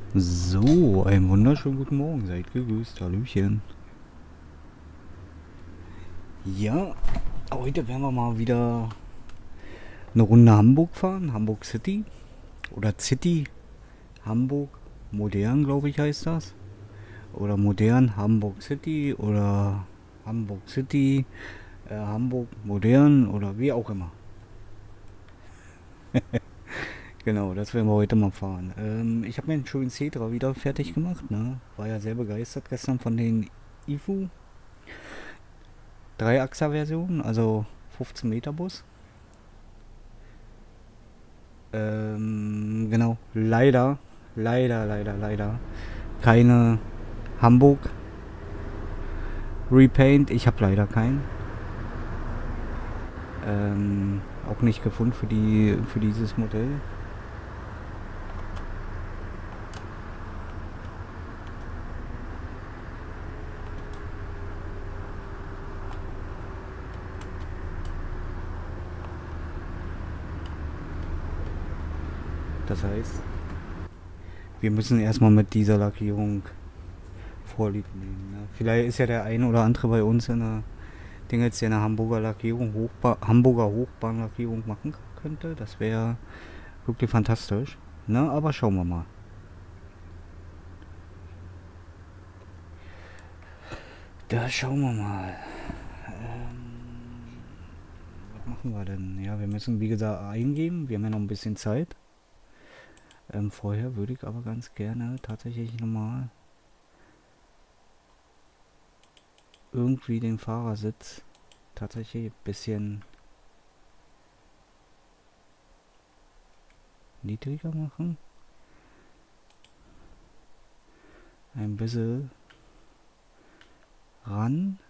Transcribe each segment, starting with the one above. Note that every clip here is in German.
So, einen wunderschönen guten Morgen, seid gegrüßt, Hallöchen. Ja, heute werden wir mal wieder eine Runde Hamburg fahren, Hamburg City oder City, Hamburg, modern glaube ich heißt das. Oder modern Hamburg City oder Hamburg City, Hamburg modern oder wie auch immer. Genau, das werden wir heute mal fahren. Ich habe mir einen schönen Cetra wieder fertig gemacht, ne? War ja sehr begeistert gestern von den IFU 3-Achser-Version, also 15 Meter Bus. Genau, leider keine Hamburg Repaint. Ich habe leider keinen. Auch nicht gefunden für dieses Modell. Das heißt, wir müssen erstmal mit dieser Lackierung Vorlieb nehmen. Ne? Vielleicht ist ja der ein oder andere bei uns in der Ding jetzt eine Hamburger Lackierung, Hamburger Hochbahnlackierung machen könnte. Das wäre wirklich fantastisch. Ne? Aber schauen wir mal. Da schauen wir mal. Was machen wir denn? Ja, wir müssen wie gesagt eingeben. Wir haben ja noch ein bisschen Zeit. Vorher würde ich aber ganz gerne tatsächlich nochmal irgendwie den Fahrersitz tatsächlich ein bisschen niedriger machen. Ein bisschen ran.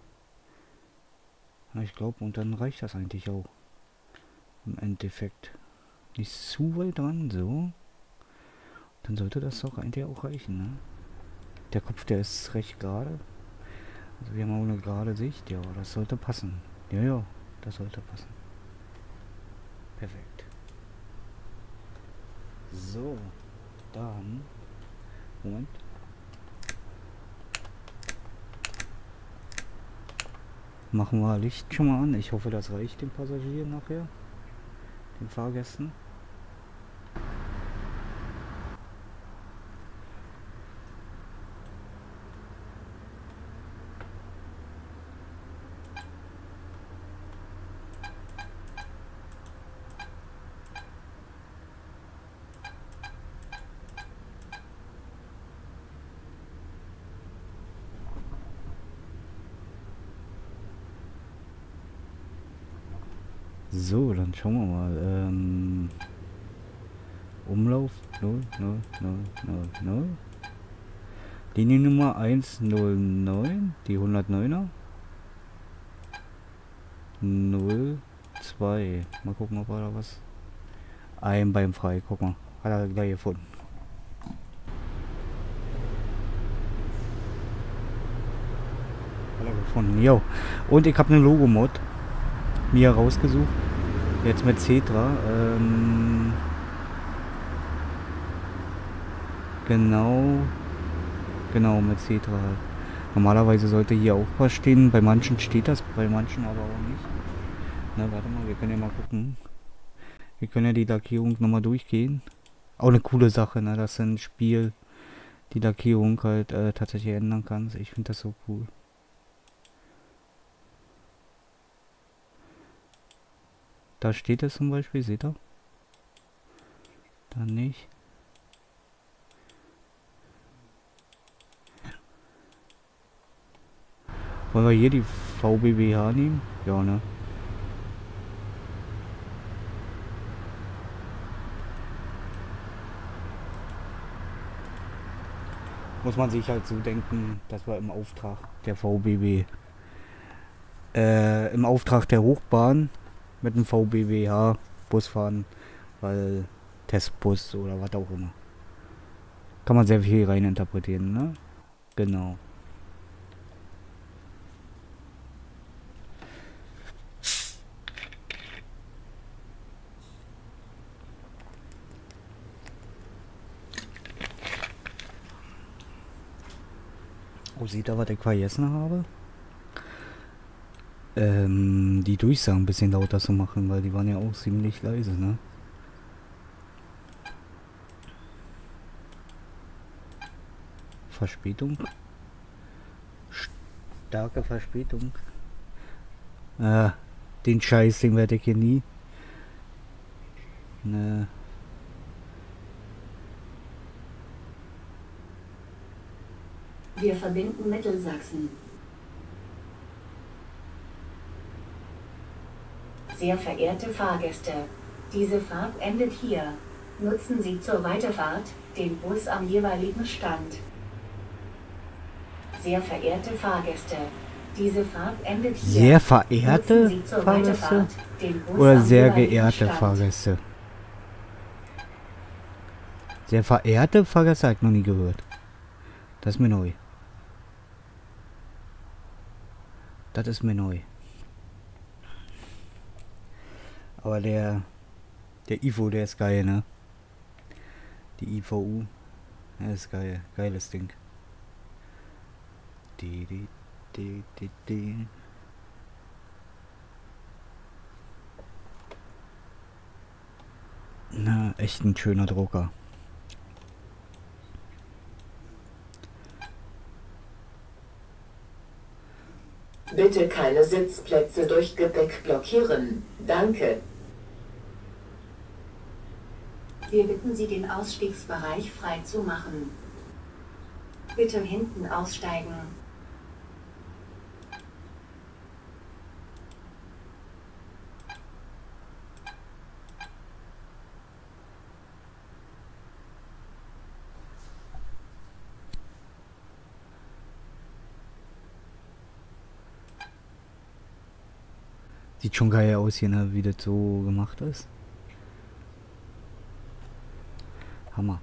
Ich glaube, und dann reicht das eigentlich auch. Im Endeffekt. Nicht zu weit dran, so. Dann sollte das doch eigentlich auch reichen, ne? Der Kopf, der ist recht gerade. Also wir haben auch eine gerade Sicht. Ja, das sollte passen. Ja, das sollte passen. Perfekt. So, dann... Moment. Machen wir Licht schon mal an. Ich hoffe, das reicht den Passagieren nachher. Den Fahrgästen. So, dann schauen wir mal. Umlauf 00000. Liniennummer 109, die 109er. 02. Mal gucken, ob er da was. Ein beim frei, guck mal. Hat er gleich gefunden. Hat er gefunden, jo. Und ich habe eine Logo-Mod mir rausgesucht. Jetzt mit Cetra. Genau, mit Cetra halt. Normalerweise sollte hier auch was stehen. Bei manchen steht das, bei manchen aber auch nicht. Na, warte mal, wir können ja mal gucken. Wir können ja die Lackierung nochmal durchgehen. Auch eine coole Sache, ne, dass ein Spiel die Lackierung halt tatsächlich ändern kann. Ich finde das so cool. Da steht es zum Beispiel, seht ihr? Da nicht. Wollen wir hier die VBWH nehmen? Ja, ne? Muss man sich halt so denken, dass wir im Auftrag der VBW, im Auftrag der Hochbahn mit dem VBWH Bus fahren, weil Testbus oder was auch immer. Kann man sehr viel rein interpretieren, ne? Genau. Oh, seht ihr, was ich vergessen habe? Die Durchsagen ein bisschen lauter zu machen, weil die waren ja auch ziemlich leise, ne? Verspätung. Starke Verspätung. Den Scheiß, den werde ich hier nie. Ne. Wir verbinden Mittelsachsen. Sehr verehrte Fahrgäste, diese Fahrt endet hier. Nutzen Sie zur Weiterfahrt den Bus am jeweiligen Stand. Sehr verehrte Fahrgäste, diese Fahrt endet hier. Sehr verehrte Nutzen Sie zur Fahrgäste? Weiterfahrt den Bus Oder am sehr jeweiligen geehrte Stand. Fahrgäste? Sehr verehrte Fahrgäste habe ich noch nie gehört. Das ist mir neu. Das ist mir neu. Aber der IVO, der ist geil, ne? Die IVU, der ist geil. Geiles Ding. Die. Na, echt ein schöner Drucker. Bitte keine Sitzplätze durch Gepäck blockieren. Danke. Wir bitten Sie, den Ausstiegsbereich frei zu machen. Bitte hinten aussteigen. Sieht schon geil aus hier, ne? Wie das so gemacht ist. Hammer.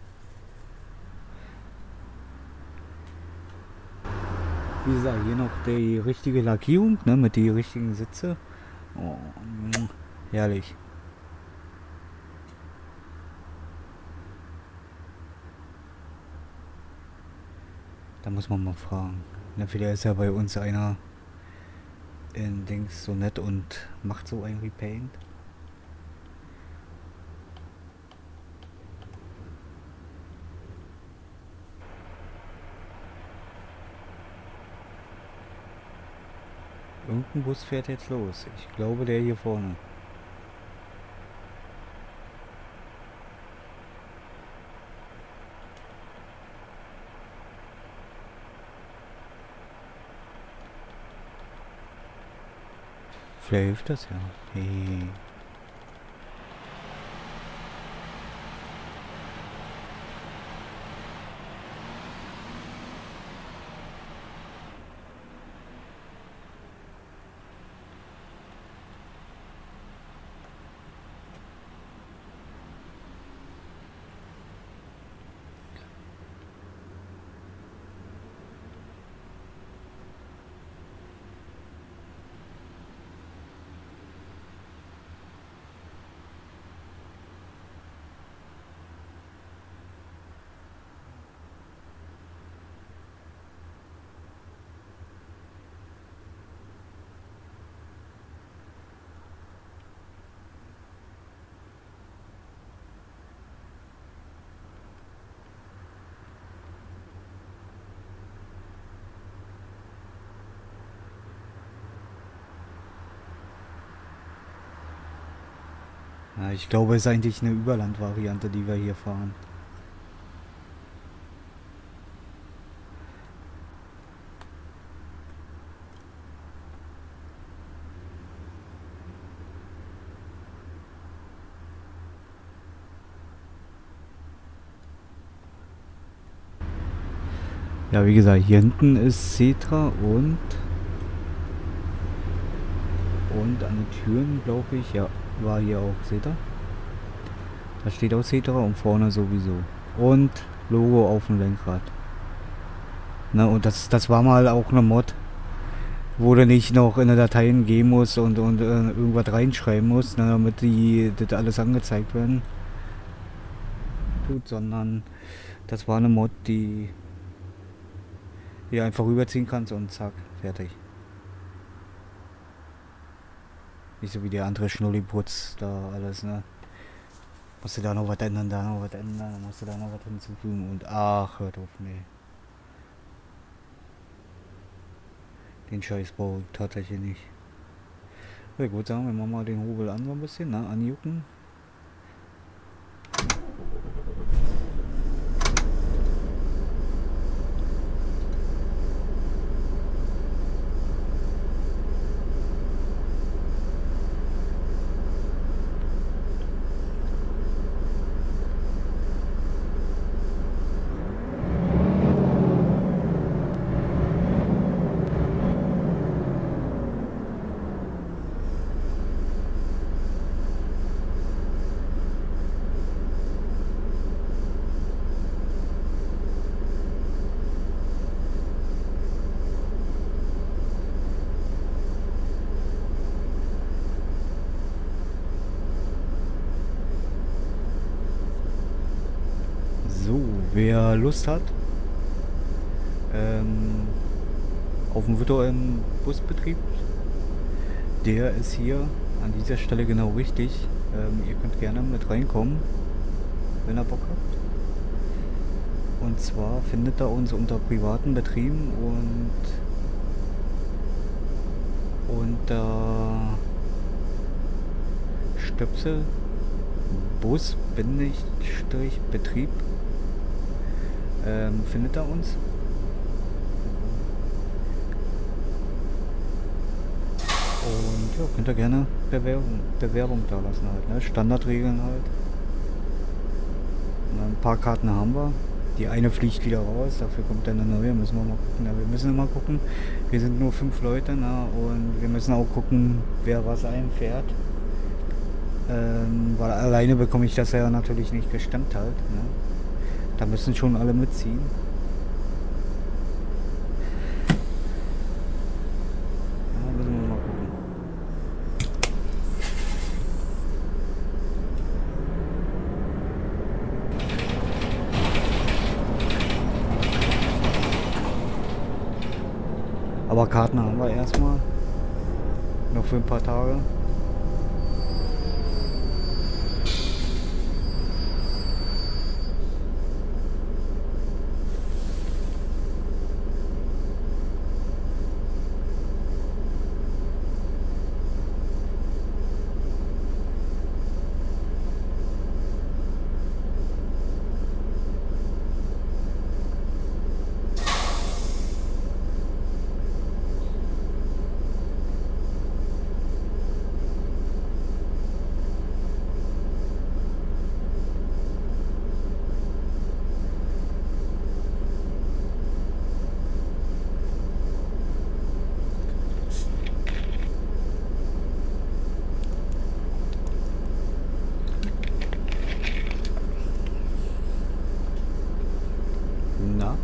Wie gesagt, hier noch die richtige Lackierung, ne? Mit die richtigen Sitze. Oh, herrlich. Da muss man mal fragen. Na, vielleicht ist ja bei uns einer in Dings so nett und macht so ein Repaint. Irgendein Bus fährt jetzt los. Ich glaube, der hier vorne. Vielleicht hilft das ja. Hey. Ja, ich glaube, es ist eigentlich eine Überlandvariante, die wir hier fahren. Ja, wie gesagt, hier hinten ist Cetra und an den Türen, glaube ich, ja, war hier auch, seht ihr? Da steht auch Cetra und vorne sowieso. Und Logo auf dem Lenkrad. Na, und das war mal auch eine Mod, wo du nicht noch in der Dateien gehen musst und irgendwas reinschreiben musst, ne, damit das alles angezeigt werden tut, sondern das war eine Mod, die Hier einfach rüberziehen kannst und zack, fertig. Nicht so wie der andere Schnulliputz da alles, ne? Musst du da noch was ändern, da noch was ändern, dann musst du da noch was hinzufügen und ach, hört auf, nee. Den Scheiß brauche ich tatsächlich nicht. Ja, ich würde sagen, wir machen mal den Hobel an so ein bisschen, ne? Anjucken. So, wer Lust hat, auf dem virtuellen Busbetrieb, der ist hier an dieser Stelle genau richtig. Ihr könnt gerne mit reinkommen, wenn ihr Bock habt. Und zwar findet ihr uns unter privaten Betrieben und unter Stöpsel Bus-Betrieb findet ihr uns. Und ja, könnt ihr gerne Bewerbung da lassen halt, ne? Standardregeln halt. Und ein paar Karten haben wir. Die eine fliegt wieder raus, dafür kommt dann eine neue, müssen wir mal gucken. Ja, wir müssen immer gucken, wir sind nur 5 Leute, ne? Und wir müssen auch gucken, wer was einfährt. Weil alleine bekomme ich das ja natürlich nicht gestemmt halt, ne? Da müssen schon alle mitziehen. Ja, müssen wir mal gucken. Aber Karten haben wir erstmal. Noch für ein paar Tage. Na?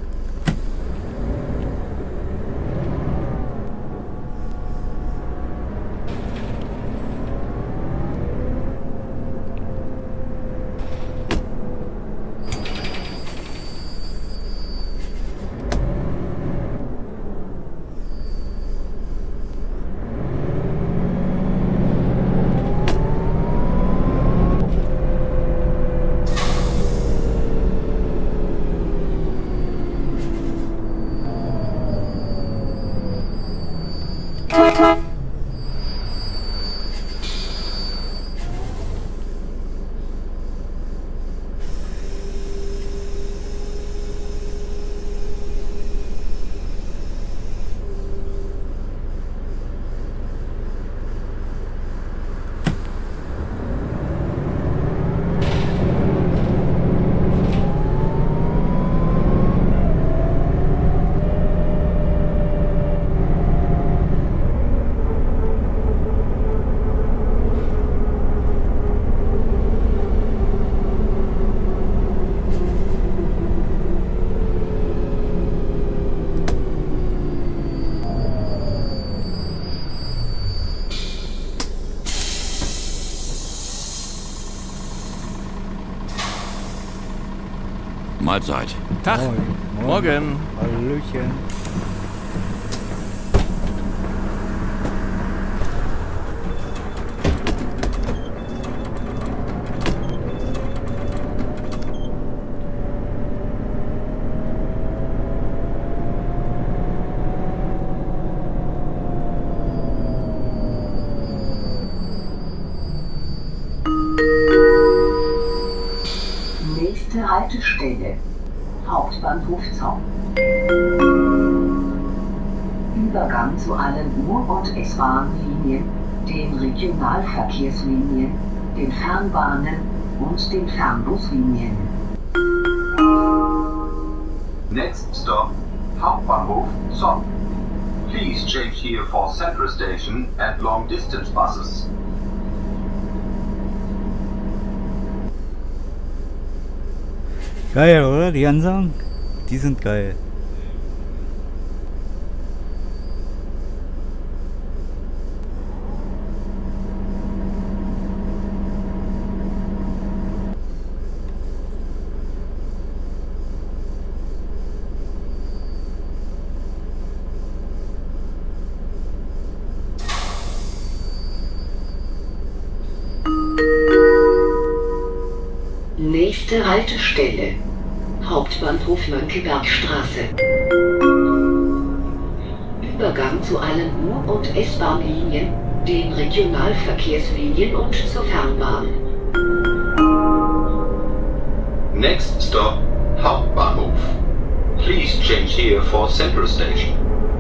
Mahlzeit. Tag. Moin. Morgen. Hallöchen. Nächste Haltestelle, Hauptbahnhof Zoll. Übergang zu allen U- und S-Bahn-Linien, den Regionalverkehrslinien, den Fernbahnen und den Fernbuslinien. Next stop, Hauptbahnhof Zoll. Please change here for Central Station and long distance buses. Geil, oder? Die Ansagen? Die sind geil. Nächste Haltestelle, Hauptbahnhof Mönckebergstraße. Übergang zu allen U- und S-Bahn-Linien, den Regionalverkehrslinien und zur Fernbahn. Next stop, Hauptbahnhof. Please change here for Central Station.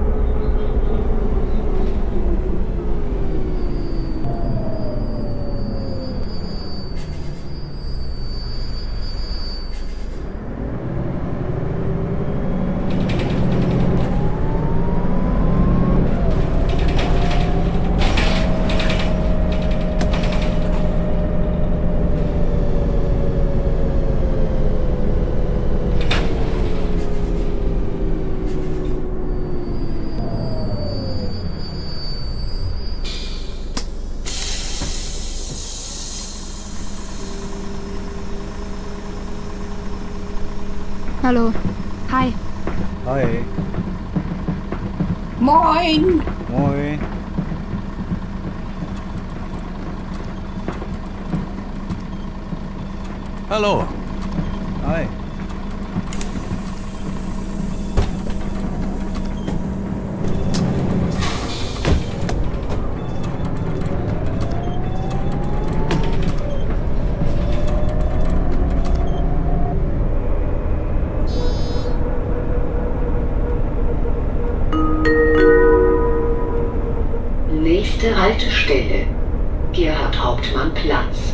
Hallo. Hi. Hi. Moin. Moin. Hallo. Hi. Nächste Haltestelle, Gerhard-Hauptmann-Platz.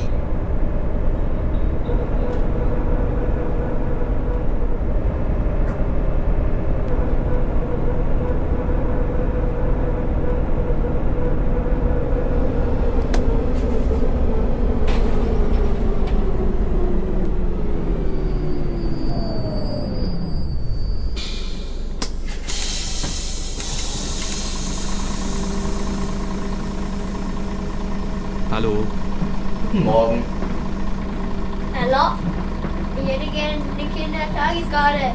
Hallo. Guten Morgen. Hallo? Ich hätte gerne eine Kindertageskarte.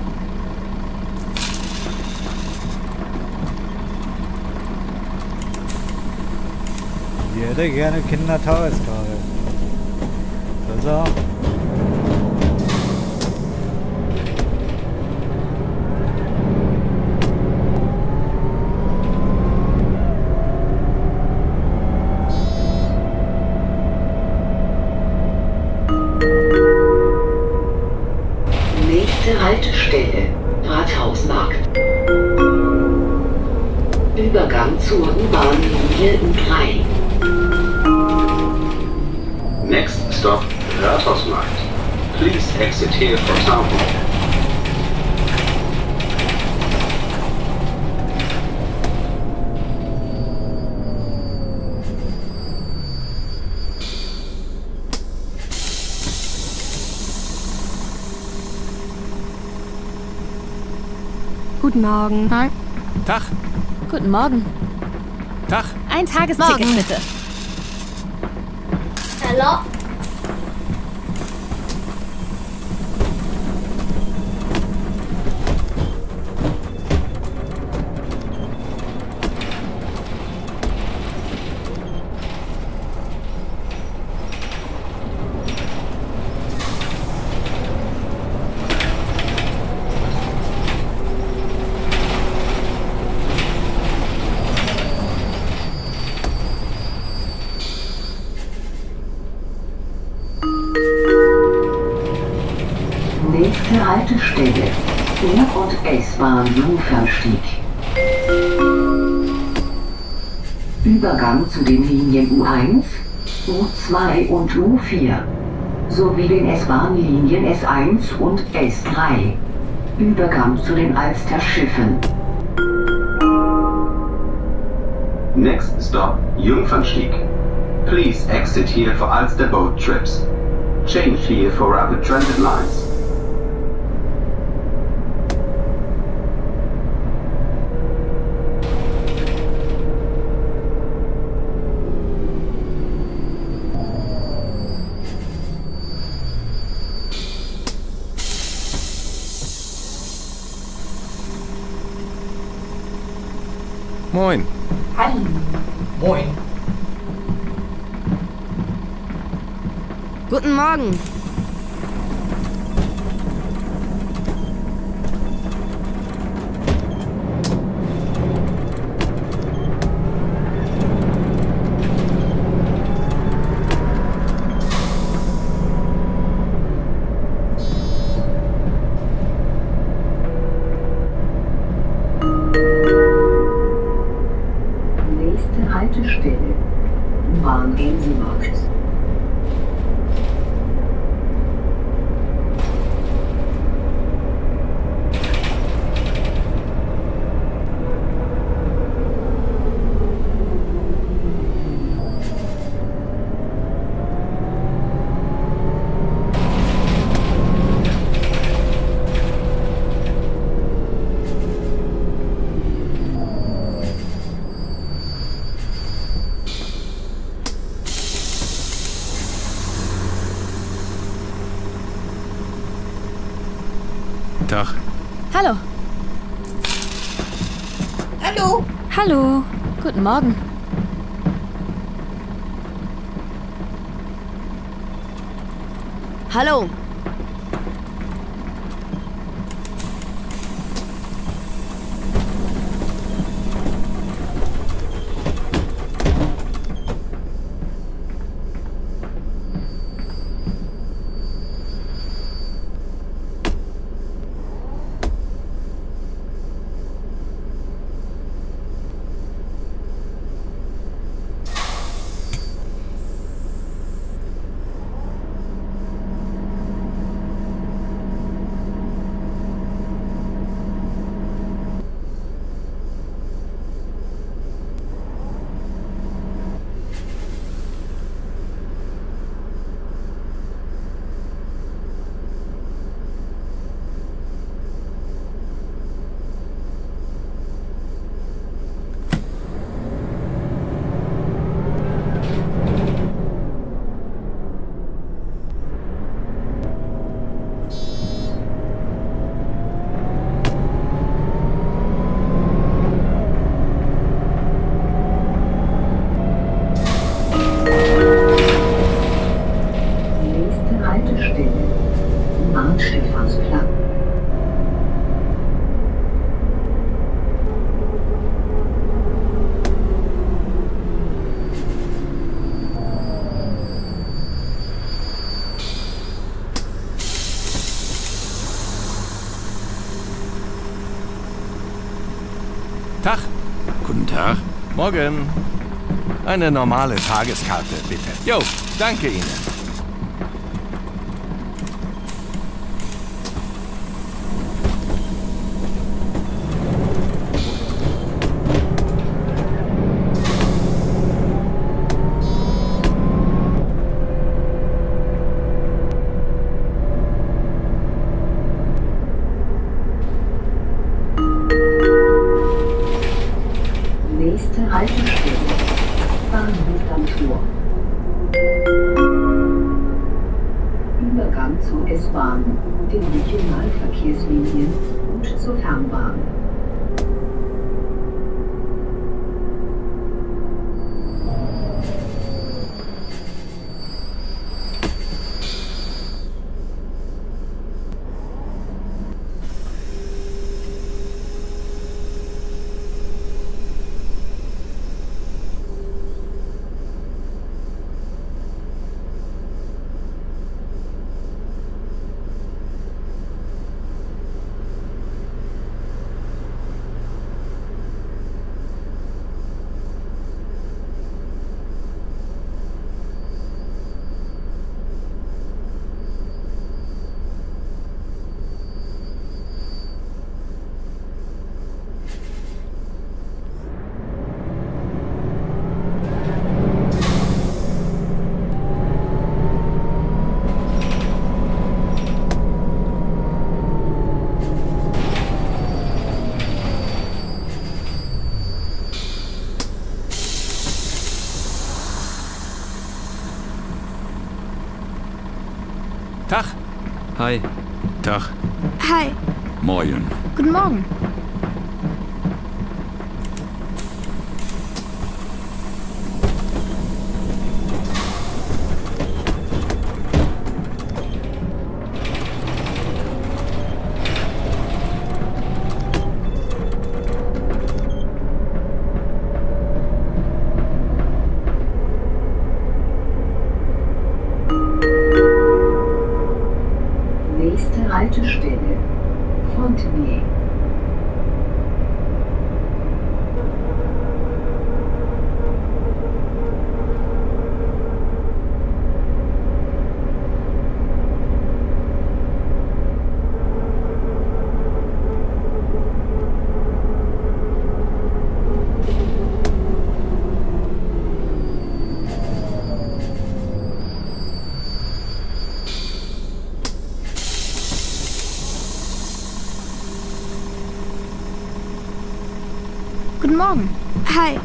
Ich hätte gerne Kindertageskarte. Das ist er. Nächste Haltestelle, Rathausmarkt. Übergang zur U-Bahn-Linie U3. Next stop, Rathausmarkt. Please exit here for Town Hall. Guten Morgen. Hi. Tag. Guten Morgen. Tag. Ein Tagesticket Morgen. bitte. Hallo? Haltestelle U- und S-Bahn Jungfernstieg. Übergang zu den Linien U1, U2 und U4 sowie den S-Bahn-Linien S1 und S3. Übergang zu den Alster-Schiffen. Next stop, Jungfernstieg. Please exit here for Alster boat trips. Change here for rapid transit lines. Moin. Hallo. Moin. Guten Morgen. Nächste Haltestelle U-Bahn Gänsemarkt. Tag. Hallo. Hallo. Hallo. Guten Morgen. Hallo. Nächste Haltestelle U-Bahn Stephansplatz. Tag. Guten Tag. Morgen. Eine normale Tageskarte, bitte. Jo, danke Ihnen. Nächste Haltestelle Bahnhof am Tor. Übergang zur S-Bahn, den Regionalverkehrslinien und zur Fernbahn. Hi. Tag. Hi. Moin. Guten Morgen. Nächste Haltestelle, Fontenay. Guten Morgen. Hi.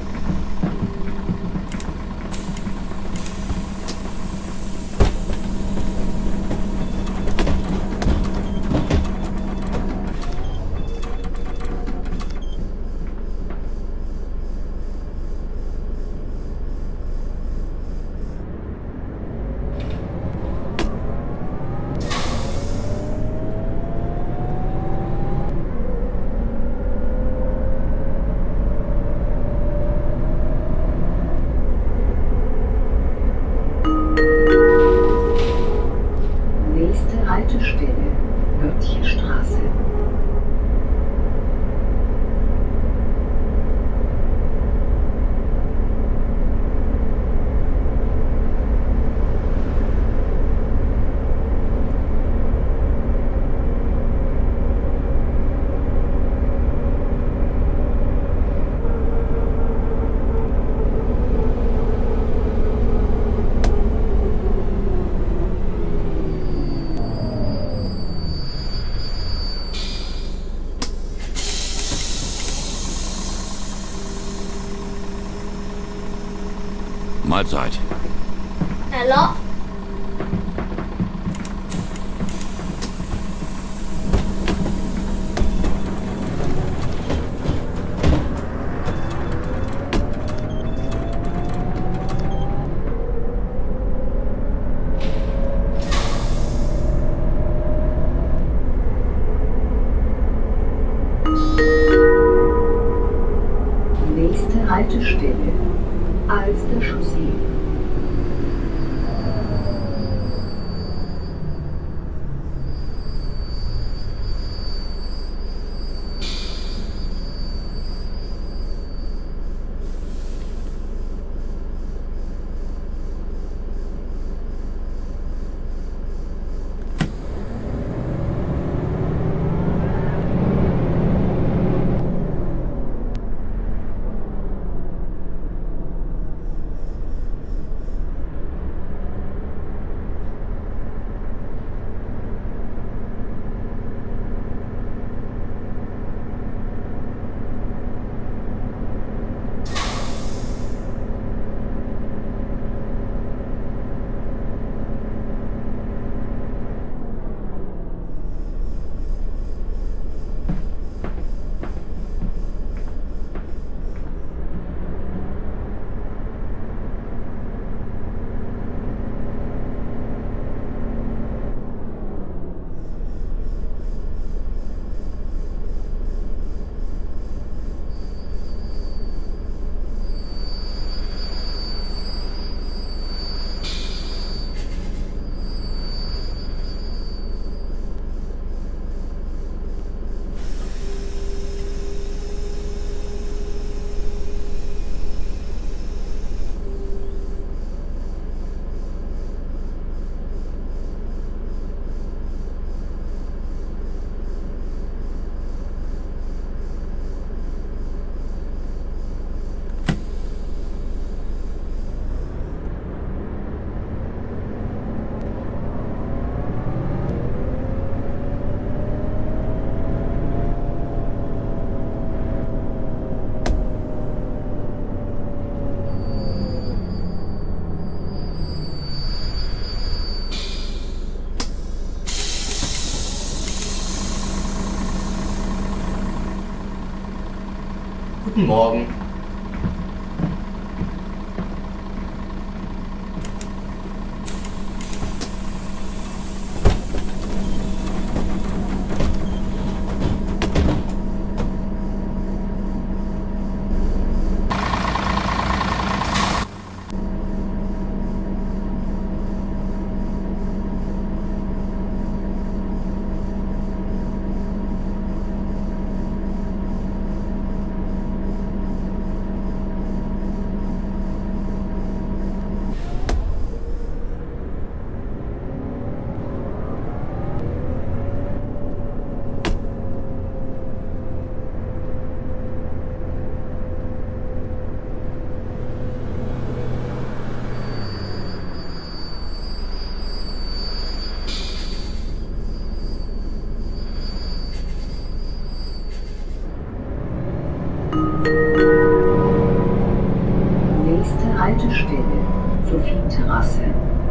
Nächste Haltestelle, Wörthchenstraße. Mahlzeit. Hallo? Nächste Haltestelle, Alster Chaussee. Guten Morgen. Nächste Haltestelle, Sophie-Terrasse.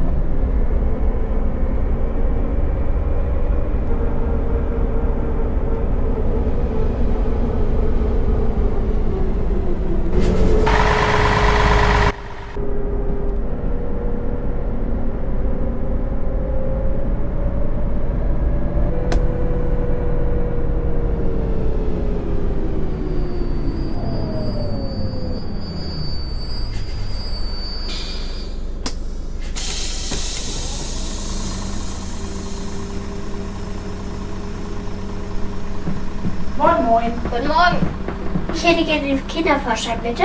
Moin, moin. Guten Morgen. Ich hätte gerne den Kinderfahrschein, bitte.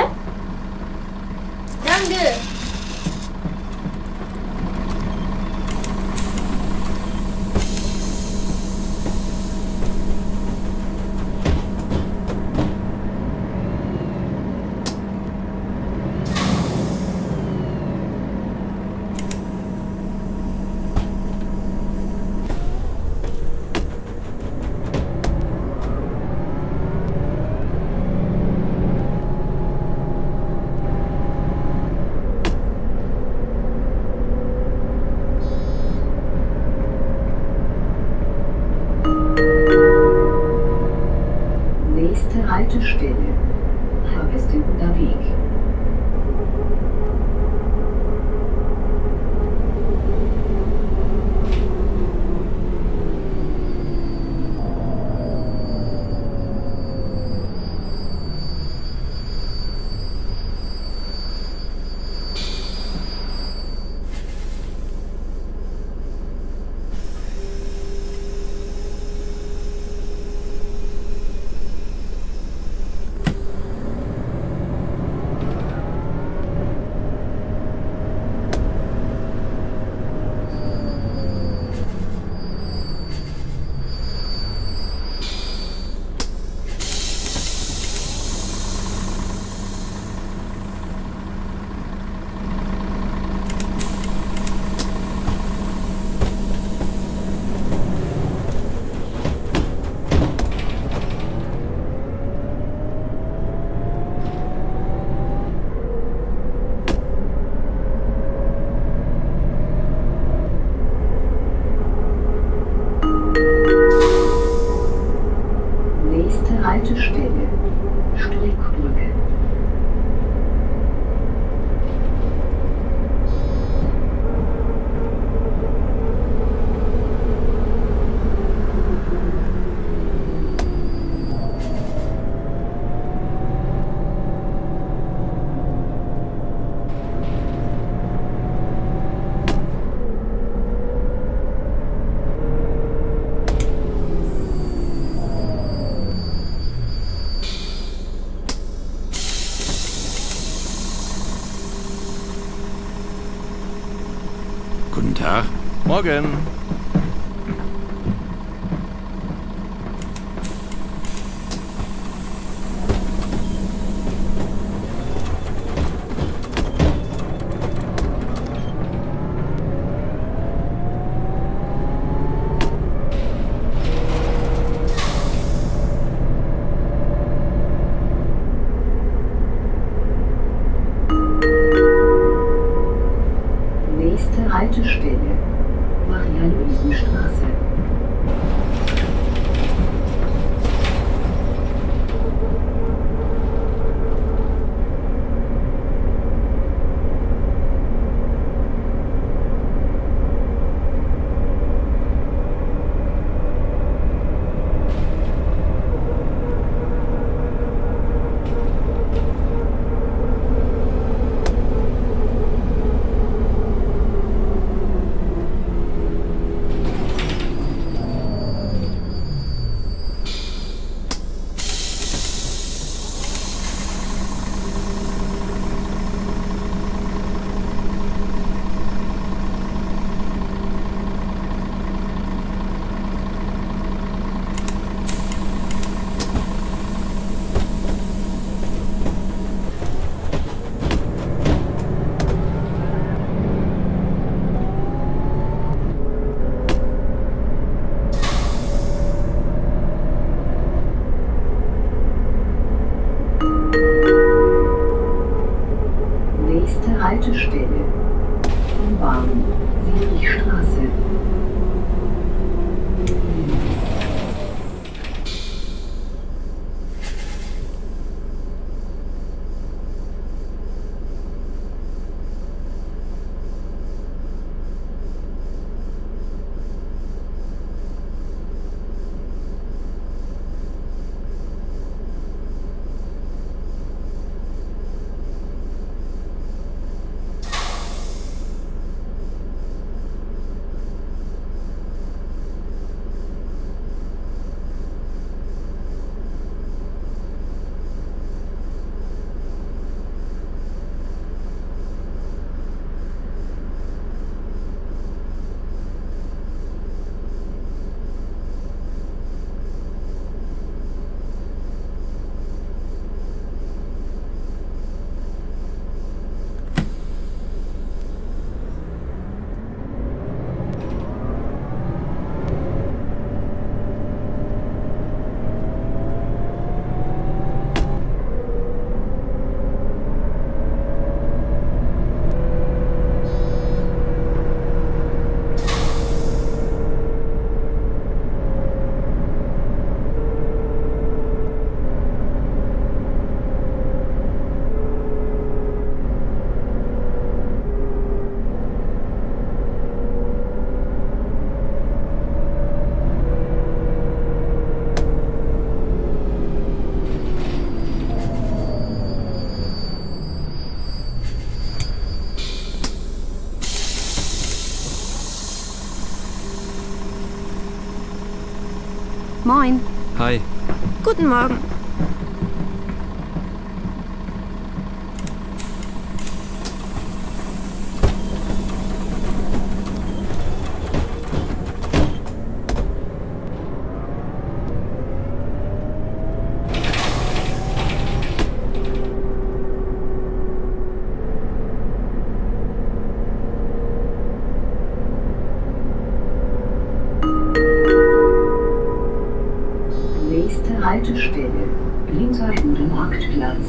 Danke. Nächste Haltestelle, Fahrgästehuter Weg. Nächste Haltestelle, Streckbrücke. Guten Tag. Morgen. Nächste Haltestelle, Marianne Haltestelle. U-Bahn, Sieglichstraße. Moin. Hi. Guten Morgen. Nächste Haltestelle, Linserhude-Marktplatz.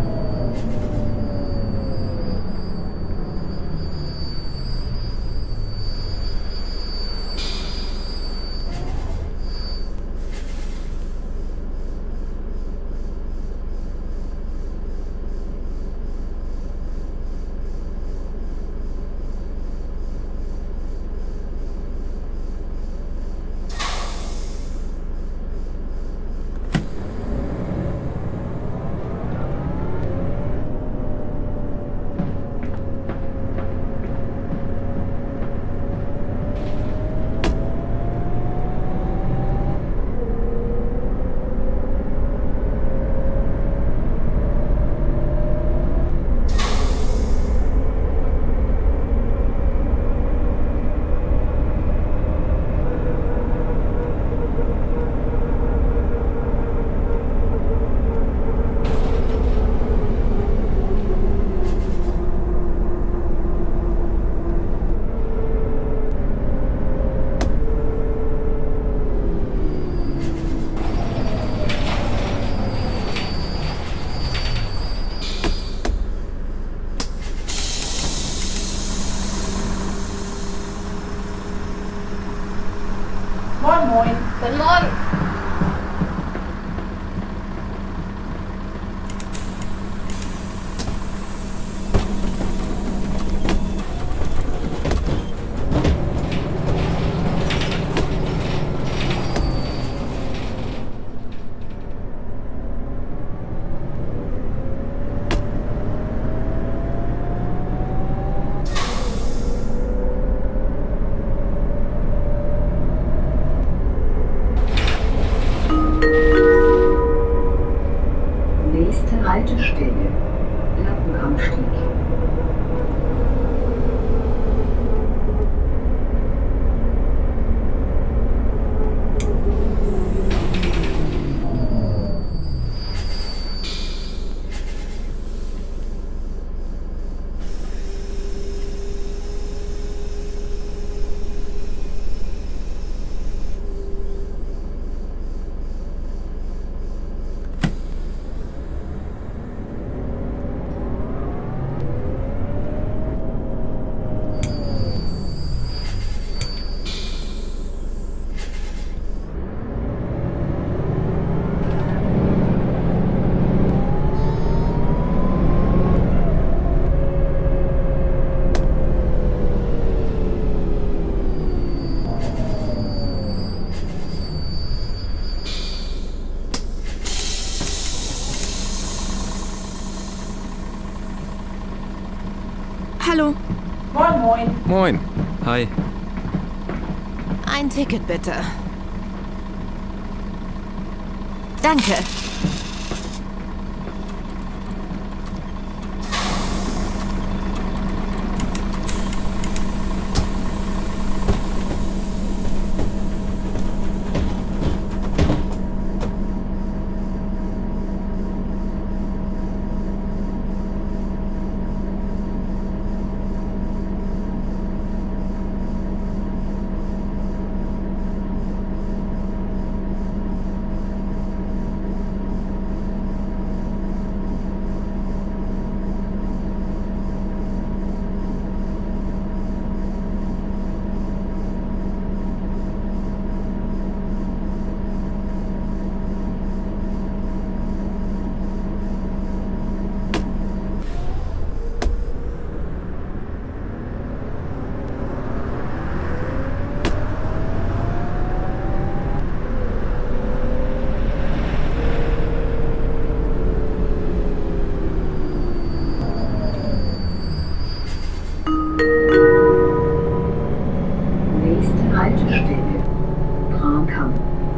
Moin, moin. Guten Morgen. Nächste Haltestelle, Lappenanstieg. Hallo. Moin, moin. Moin. Hi. Ein Ticket bitte. Danke. Nächste Haltestelle, Krankamp.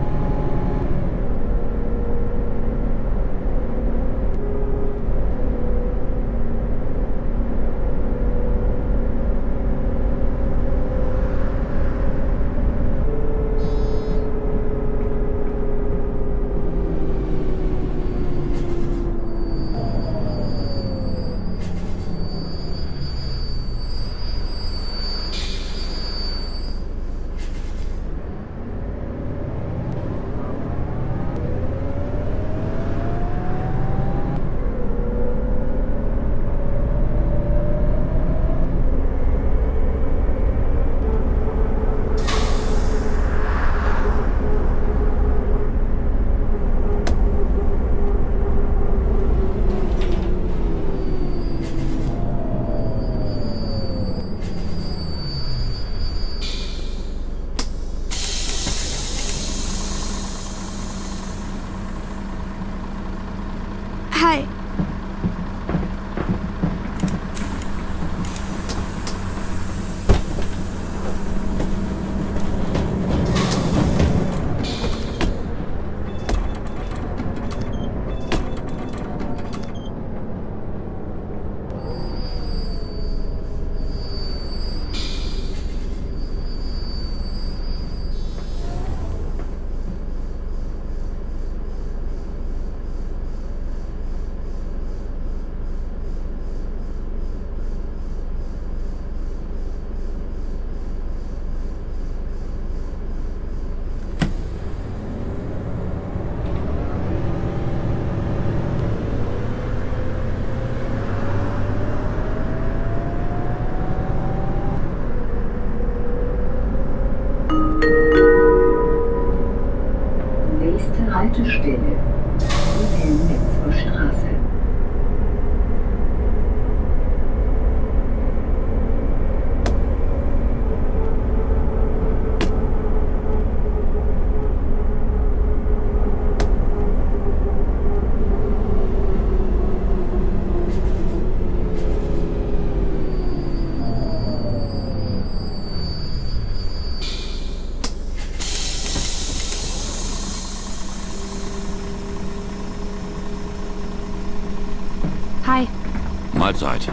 Hi. Nächste Haltestelle, Wilhelm-Metzger Straße. Hi. Mahlzeit.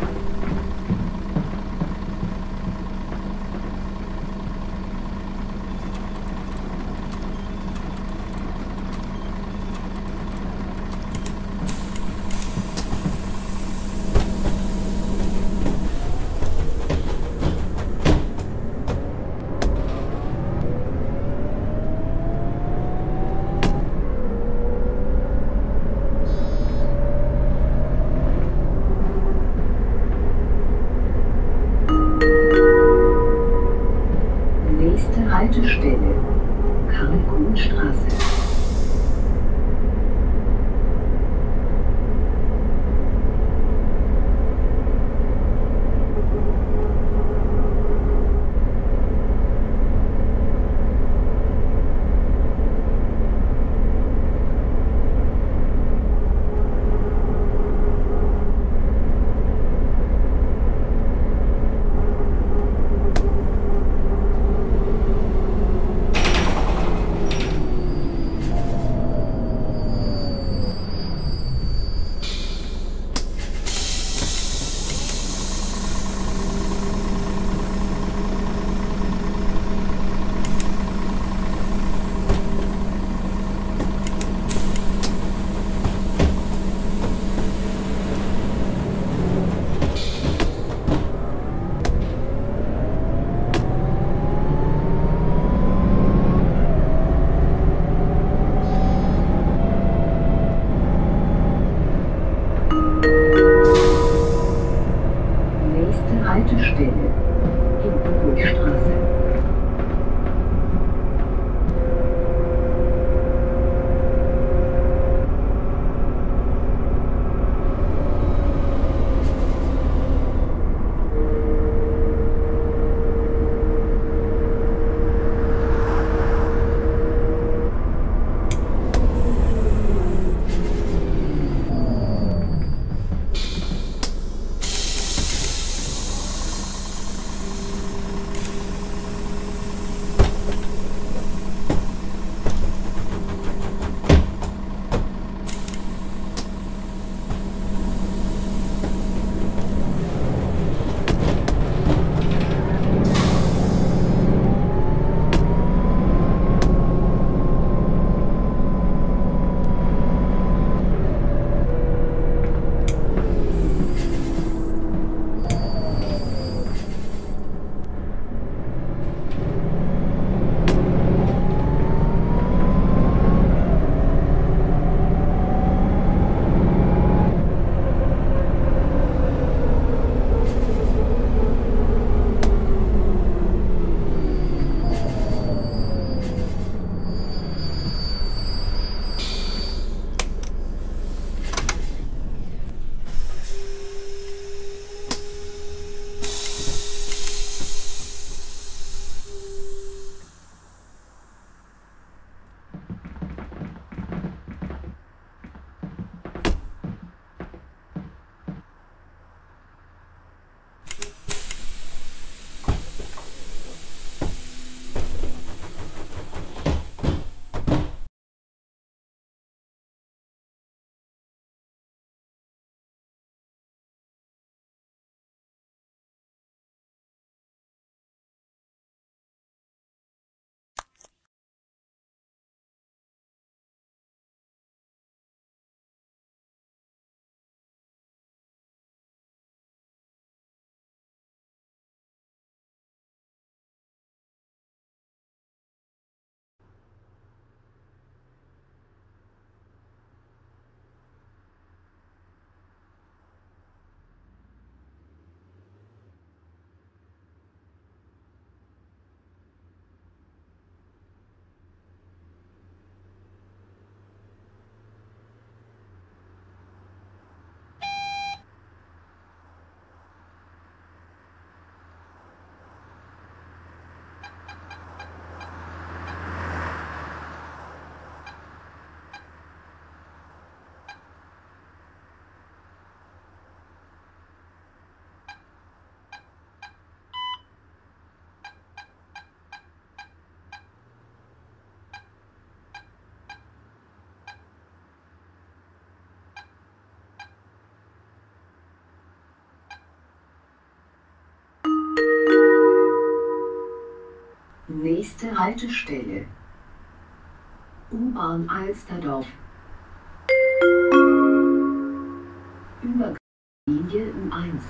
Nächste Haltestelle. U-Bahn Alsterdorf. Übergang Linie U1.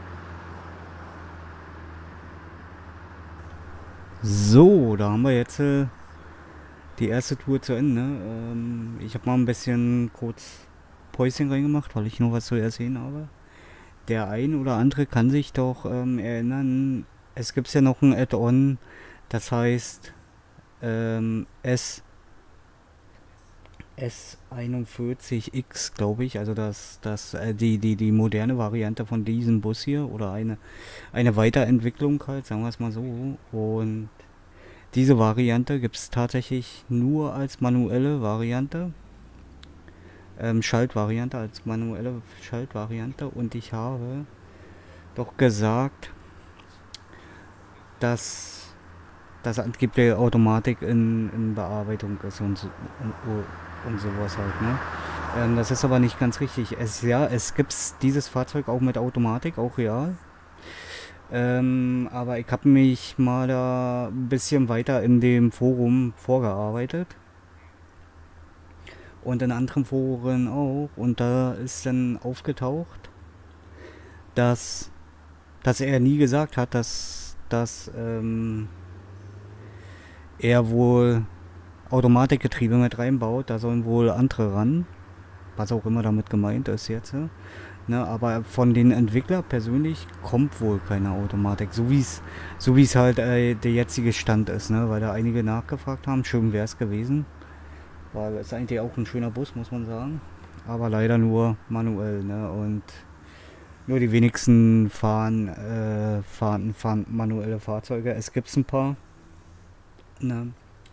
So, da haben wir jetzt die erste Tour zu Ende. Ich habe mal ein bisschen kurz Päuschen reingemacht, weil ich noch was zu erzählen habe. Der ein oder andere kann sich doch erinnern, es gibt ja noch ein Add-on, das heißt S41X, glaube ich, also die moderne Variante von diesem Bus hier oder eine Weiterentwicklung halt, sagen wir es mal so. Und diese Variante gibt es tatsächlich nur als manuelle Variante, Schaltvariante, als manuelle Schaltvariante. Und ich habe doch gesagt, dass das angeblich Automatik in Bearbeitung ist und sowas halt, ne? Das ist aber nicht ganz richtig. Es gibt dieses Fahrzeug auch mit Automatik, auch real. Aber ich habe mich mal da ein bisschen weiter in dem Forum vorgearbeitet. Und in anderen Foren auch. Und da ist dann aufgetaucht, dass er nie gesagt hat, dass er wohl Automatikgetriebe mit reinbaut. Da sollen wohl andere ran. Was auch immer damit gemeint ist jetzt. Ne, aber von den Entwicklern persönlich kommt wohl keine Automatik. So wie es halt der jetzige Stand ist. Ne? Weil da einige nachgefragt haben. Schön wäre es gewesen. Weil es ist eigentlich auch ein schöner Bus, muss man sagen. Aber leider nur manuell. Ne? Und nur die wenigsten fahren manuelle Fahrzeuge. Es gibt ein paar. Ne?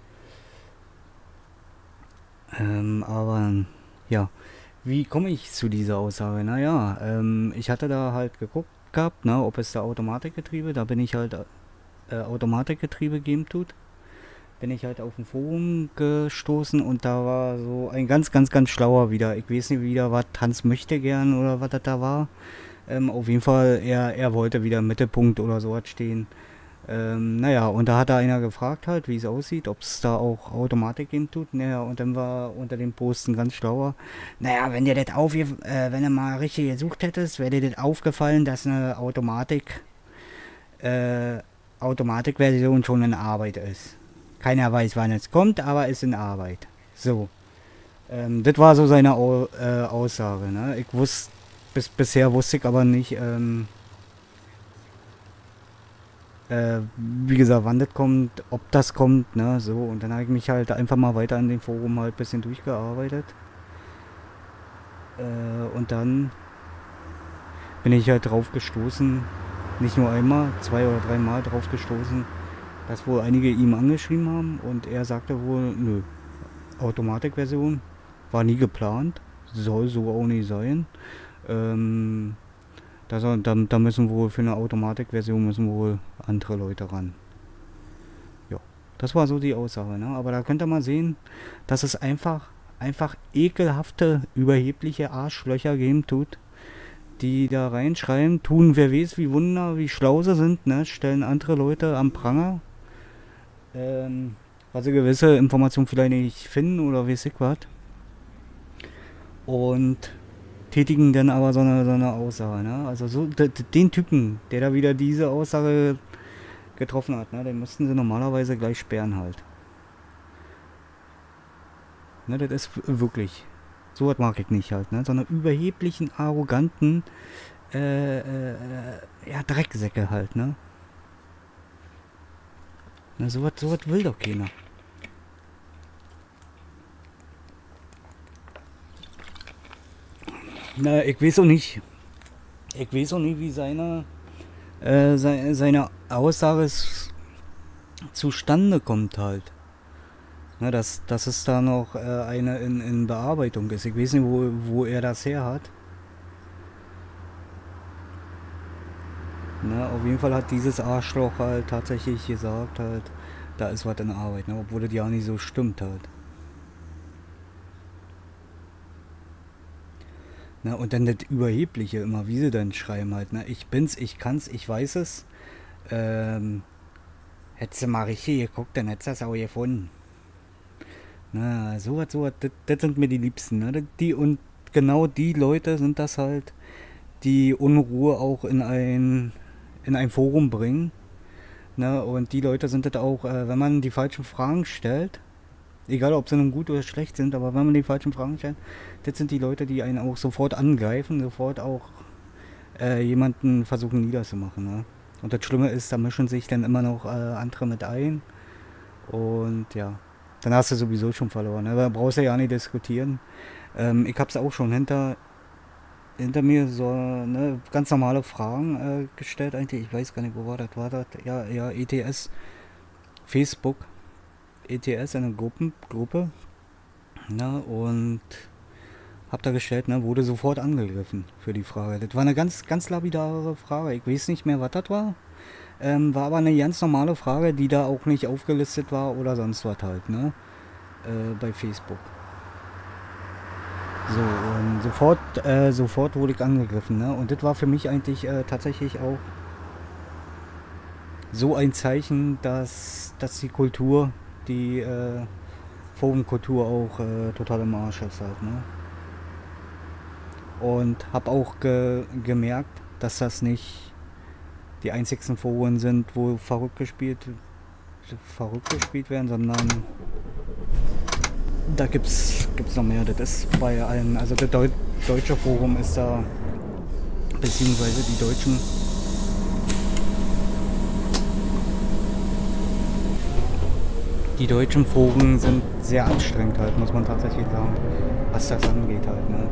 Aber ja, wie komme ich zu dieser Aussage? Naja, ich hatte da halt geguckt gehabt, ne, ob es da Automatikgetriebe, da bin ich halt Automatikgetriebe geben tut. Bin ich halt auf ein Forum gestoßen und da war so ein ganz schlauer wieder. Ich weiß nicht wieder, was Hans möchte gern oder was das da war. Auf jeden Fall, er wollte wieder im Mittelpunkt oder sowas stehen. Naja, und da hat da einer gefragt halt, wie es aussieht, ob es da auch Automatik geben tut. Naja, und dann war unter dem Posten ganz schlauer. Naja, wenn du mal richtig gesucht hättest, wäre dir das aufgefallen, dass eine Automatikversion schon in Arbeit ist. Keiner weiß, wann es kommt, aber ist in Arbeit. So. Das war so seine Aussage, ne? Bisher wusste ich aber nicht, wie gesagt, wann das kommt, ob das kommt, ne, so. Und dann habe ich mich halt einfach mal weiter in dem Forum halt ein bisschen durchgearbeitet. Und dann bin ich halt drauf gestoßen, nicht nur einmal, 2 oder 3 Mal drauf gestoßen, dass wohl einige ihm angeschrieben haben und er sagte wohl, nö, Automatikversion war nie geplant, soll so auch nicht sein. Da müssen wohl für eine Automatikversion müssen wohl andere Leute ran. Ja, das war so die Aussage, ne? Aber da könnt ihr mal sehen, dass es einfach ekelhafte, überhebliche Arschlöcher geben tut, die da reinschreiben, tun wer weiß wie Wunder, wie schlau sie sind, ne? Stellen andere Leute am Pranger, weil sie gewisse Informationen vielleicht nicht finden oder weiß ich was. Und tätigen dann aber so eine Aussage, ne? Also so den Typen, der da wieder diese Aussage getroffen hat, ne? Den müssten sie normalerweise gleich sperren halt. Ne, das ist wirklich, so was mag ich nicht halt, ne? So eine überheblichen, arroganten, ja, Drecksäcke halt, ne? Na, so was will doch keiner. Na, ich weiß auch nicht, wie seine Aussage zustande kommt halt. Na, dass es da noch eine in Bearbeitung ist. Ich weiß nicht, wo er das her hat. Na, auf jeden Fall hat dieses Arschloch halt tatsächlich gesagt halt, da ist was in Arbeit, ne? Obwohl das ja nicht so stimmt halt. Na, und dann das Überhebliche immer, wie sie dann schreiben halt, ne? Ich bin's, ich kann's, ich weiß es. Hättest du mal richtig geguckt, dann hättest du das auch gefunden. Na, sowas, das sind mir die Liebsten. Ne? Und genau die Leute sind das halt, die Unruhe auch in ein Forum bringen. Ne? Und die Leute sind das auch, wenn man die falschen Fragen stellt, egal ob sie nun gut oder schlecht sind, aber wenn man die falschen Fragen stellt, das sind die Leute, die einen auch sofort angreifen, sofort auch jemanden versuchen niederzumachen. Ne? Und das Schlimme ist, da mischen sich dann immer noch andere mit ein. Und ja, dann hast du sowieso schon verloren. Ne? Da brauchst du ja nicht diskutieren. Ich hab's auch schon hinter mir so ne, ganz normale Fragen gestellt eigentlich. Ich weiß gar nicht, wo war das? Ja, ETS, Facebook, ETS, eine Gruppe. Ne, und hab da gestellt, ne, wurde sofort angegriffen für die Frage. Das war eine ganz, ganz lapidare Frage. Ich weiß nicht mehr, was das war. War aber eine ganz normale Frage, die da auch nicht aufgelistet war oder sonst was halt, ne? Bei Facebook. So, und sofort wurde ich angegriffen, ne? Und das war für mich eigentlich tatsächlich auch so ein Zeichen, dass die Kultur, die Forenkultur auch total im Arsch ist halt, ne? Und habe auch gemerkt, dass das nicht die einzigsten Foren sind, wo verrückt gespielt werden, sondern da gibt's noch mehr. Das ist bei allen, also das deutsche Forum ist da, beziehungsweise die deutschen Foren sind sehr anstrengend halt, muss man tatsächlich sagen, was das angeht halt, ne?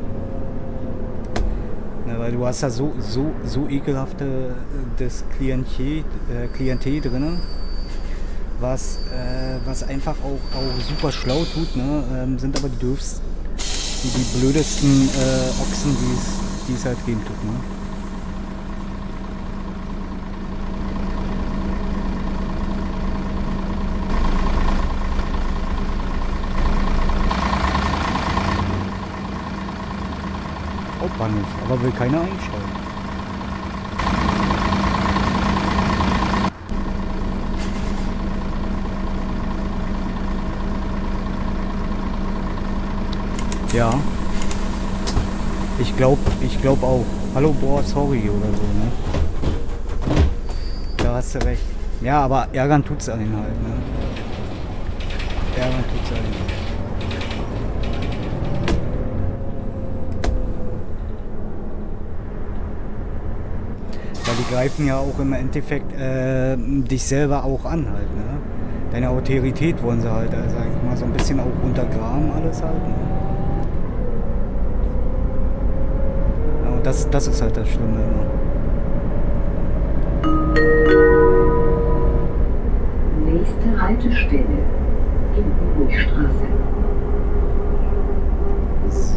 Ne, weil du hast da so ekelhafte das Klientel drin, was einfach auch super schlau tut, ne? Sind aber die blödesten Ochsen, die es halt geben tut, ne? Hauptbahnhof, aber will keiner einsteigen. Ja. Ich glaub auch. Hallo, boah, sorry oder so, ne? Da hast du recht. Ja, aber ärgern tut's einen halt, ne? Ärgern tut's einen. Die greifen ja auch im Endeffekt dich selber auch an halt, ne? Deine Autorität wollen sie halt, sag ich mal, so ein bisschen auch untergraben alles halt, ne? Ja, und das ist halt das Schlimme immer. Nächste Haltestelle, Hindenburgstraße. So.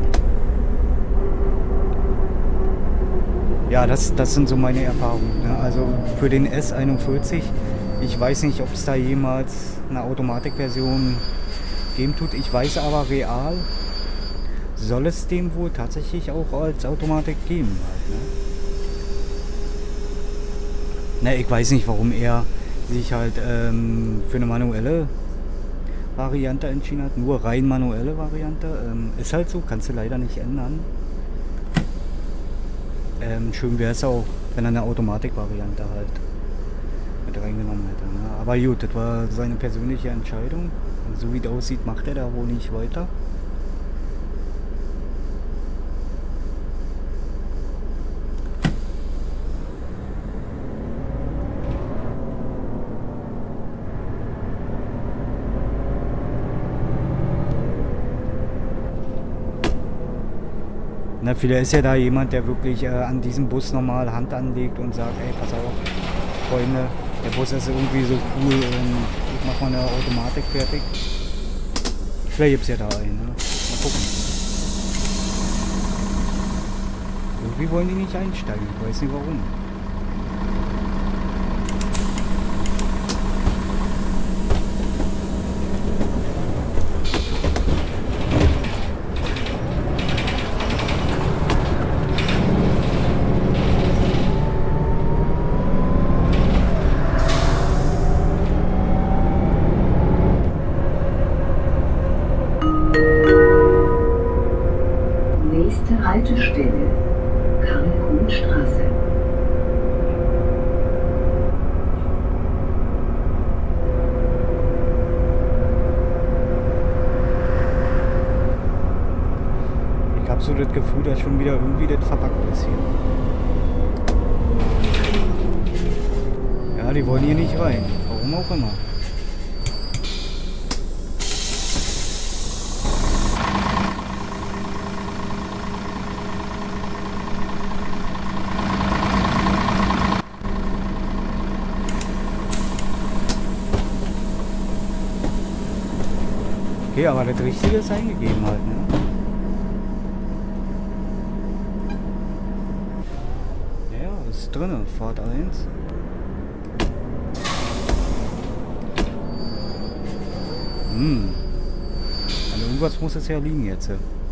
Ja, das sind so meine Erfahrungen. Ne? Also für den S41, ich weiß nicht, ob es da jemals eine Automatikversion geben tut. Ich weiß aber, real soll es dem wohl tatsächlich auch als Automatik geben. Halt, ne? Ich weiß nicht, warum er sich halt für eine manuelle Variante entschieden hat. Nur rein manuelle Variante. Ist halt so, kannst du leider nicht ändern. Schön wäre es auch, wenn er eine Automatikvariante halt mit reingenommen hätte. Ne? Aber gut, das war seine persönliche Entscheidung. Und so wie es aussieht, macht er da wohl nicht weiter. Na, vielleicht ist ja da jemand, der wirklich an diesem Bus normal Hand anlegt und sagt, ey, pass auf, Freunde, der Bus ist irgendwie so cool und ich mach mal eine Automatik fertig. Vielleicht gibt's ja da einen, ne? Mal gucken. Irgendwie wollen die nicht einsteigen, ich weiß nicht warum. Nächste Haltestelle, Karl-Kuhn-Straße. Ich habe so das Gefühl, dass schon wieder irgendwie das verpackt ist hier. Ja, die wollen hier nicht rein. Warum auch immer. Okay, aber das Richtige ist eingegeben halt, ne? Ja, ist drinne, Fahrt 1. Also irgendwas muss es ja liegen jetzt.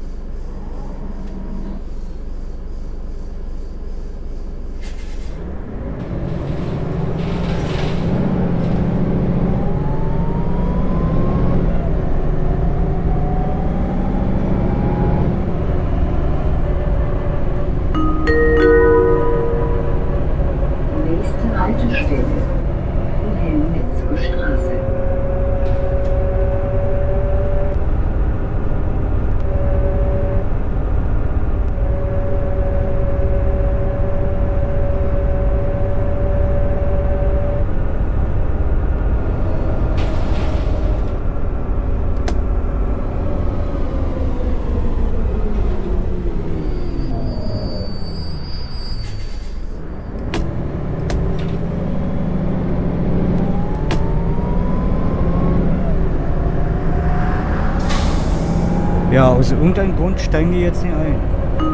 Nächste Haltestelle, Wilhelm-Metzger-Straße. Ja, aus irgendeinem Grund steigen die jetzt nicht ein.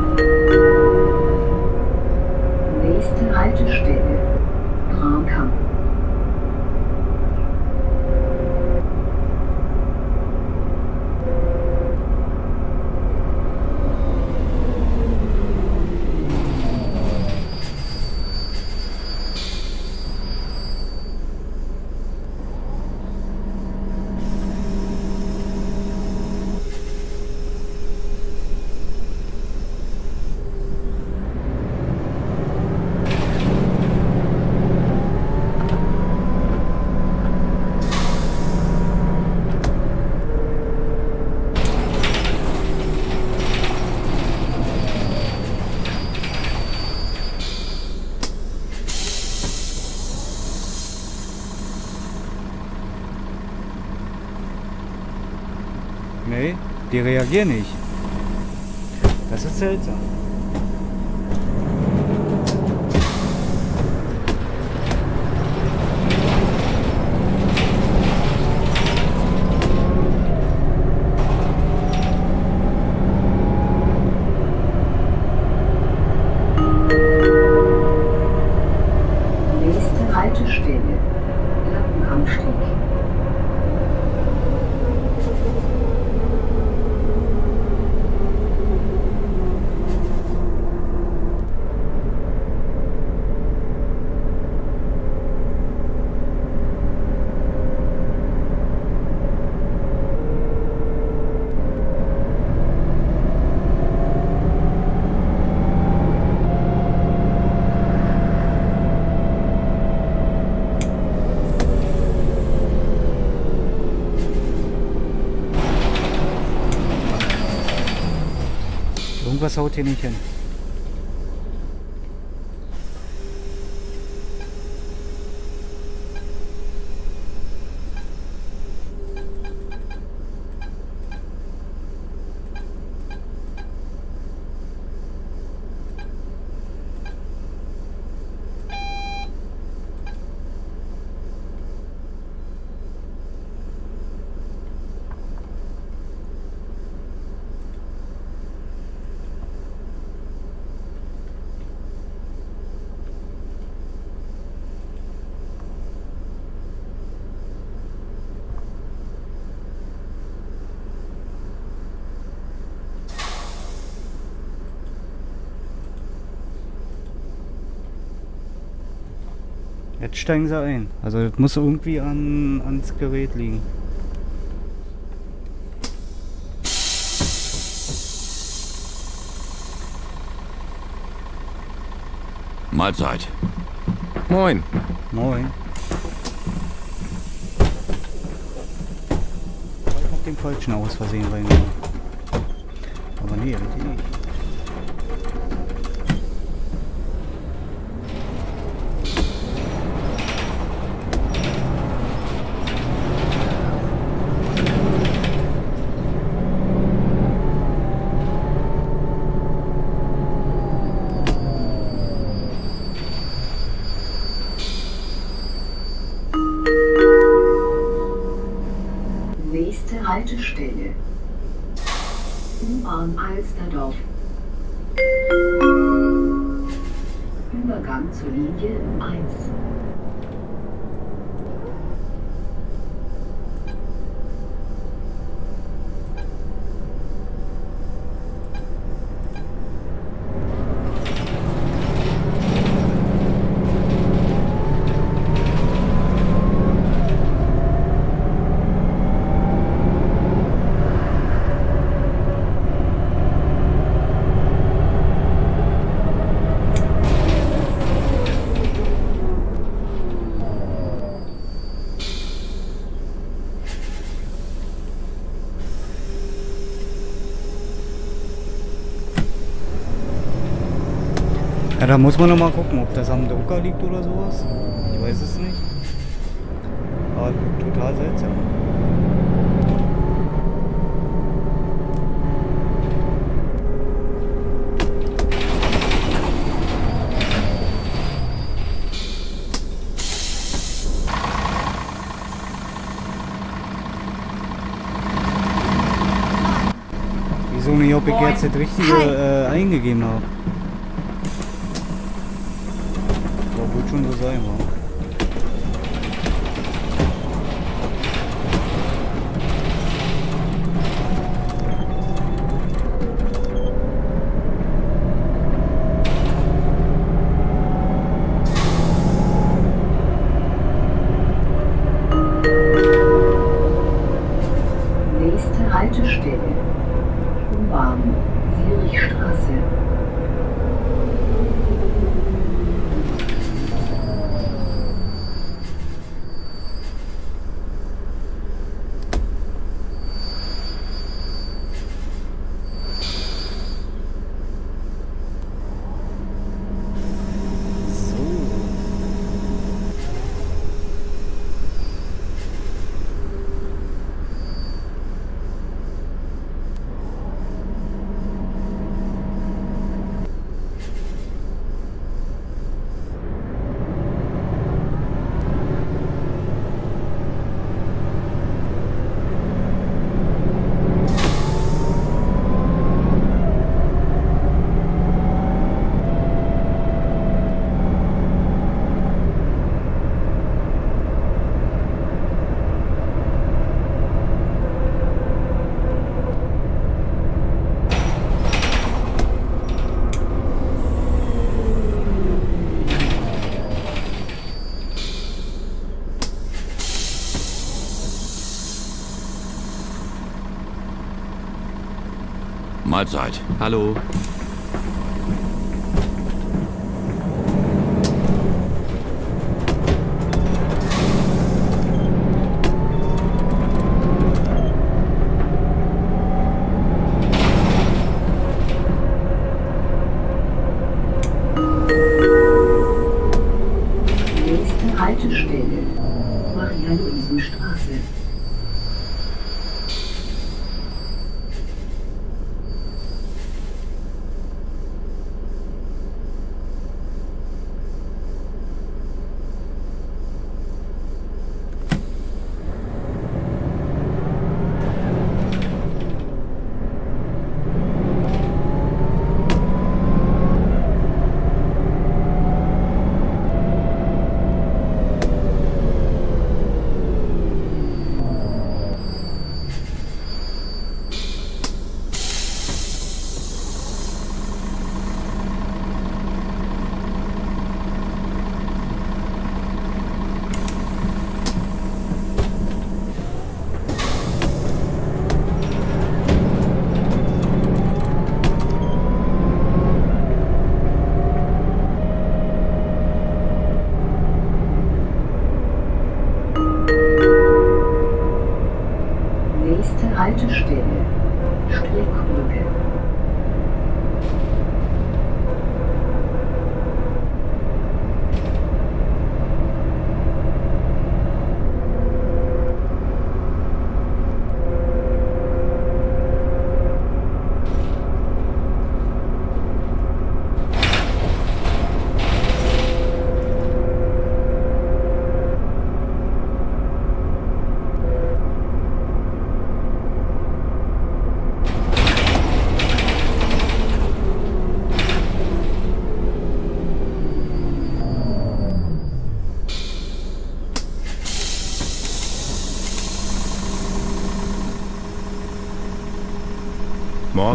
Nächste Haltestelle, Braunkamp. Nee, die reagieren nicht. Das ist seltsam. Nächste Haltestelle, Lappenanstieg. Irgendwas haut hier nicht hin. Jetzt steigen sie ein. Also das muss irgendwie ans Gerät liegen. Mahlzeit. Moin. Moin. Ich hab den falschen aus Versehen reingenommen. Aber nee, richtig nicht. Nächste Haltestelle. U-Bahn Alsterdorf. Übergang zur Linie 1. Ja, da muss man noch mal gucken, ob das am Drucker liegt oder sowas. Ich weiß es nicht. Aber total seltsam. Wieso nicht, ob ich jetzt das Richtige eingegeben habe? Wird schon so sein, wa? Nächste Haltestelle. U-Bahn Zürichstraße. Mahlzeit. Hallo. Nächste Haltestelle. Maria-Luisen-Straße.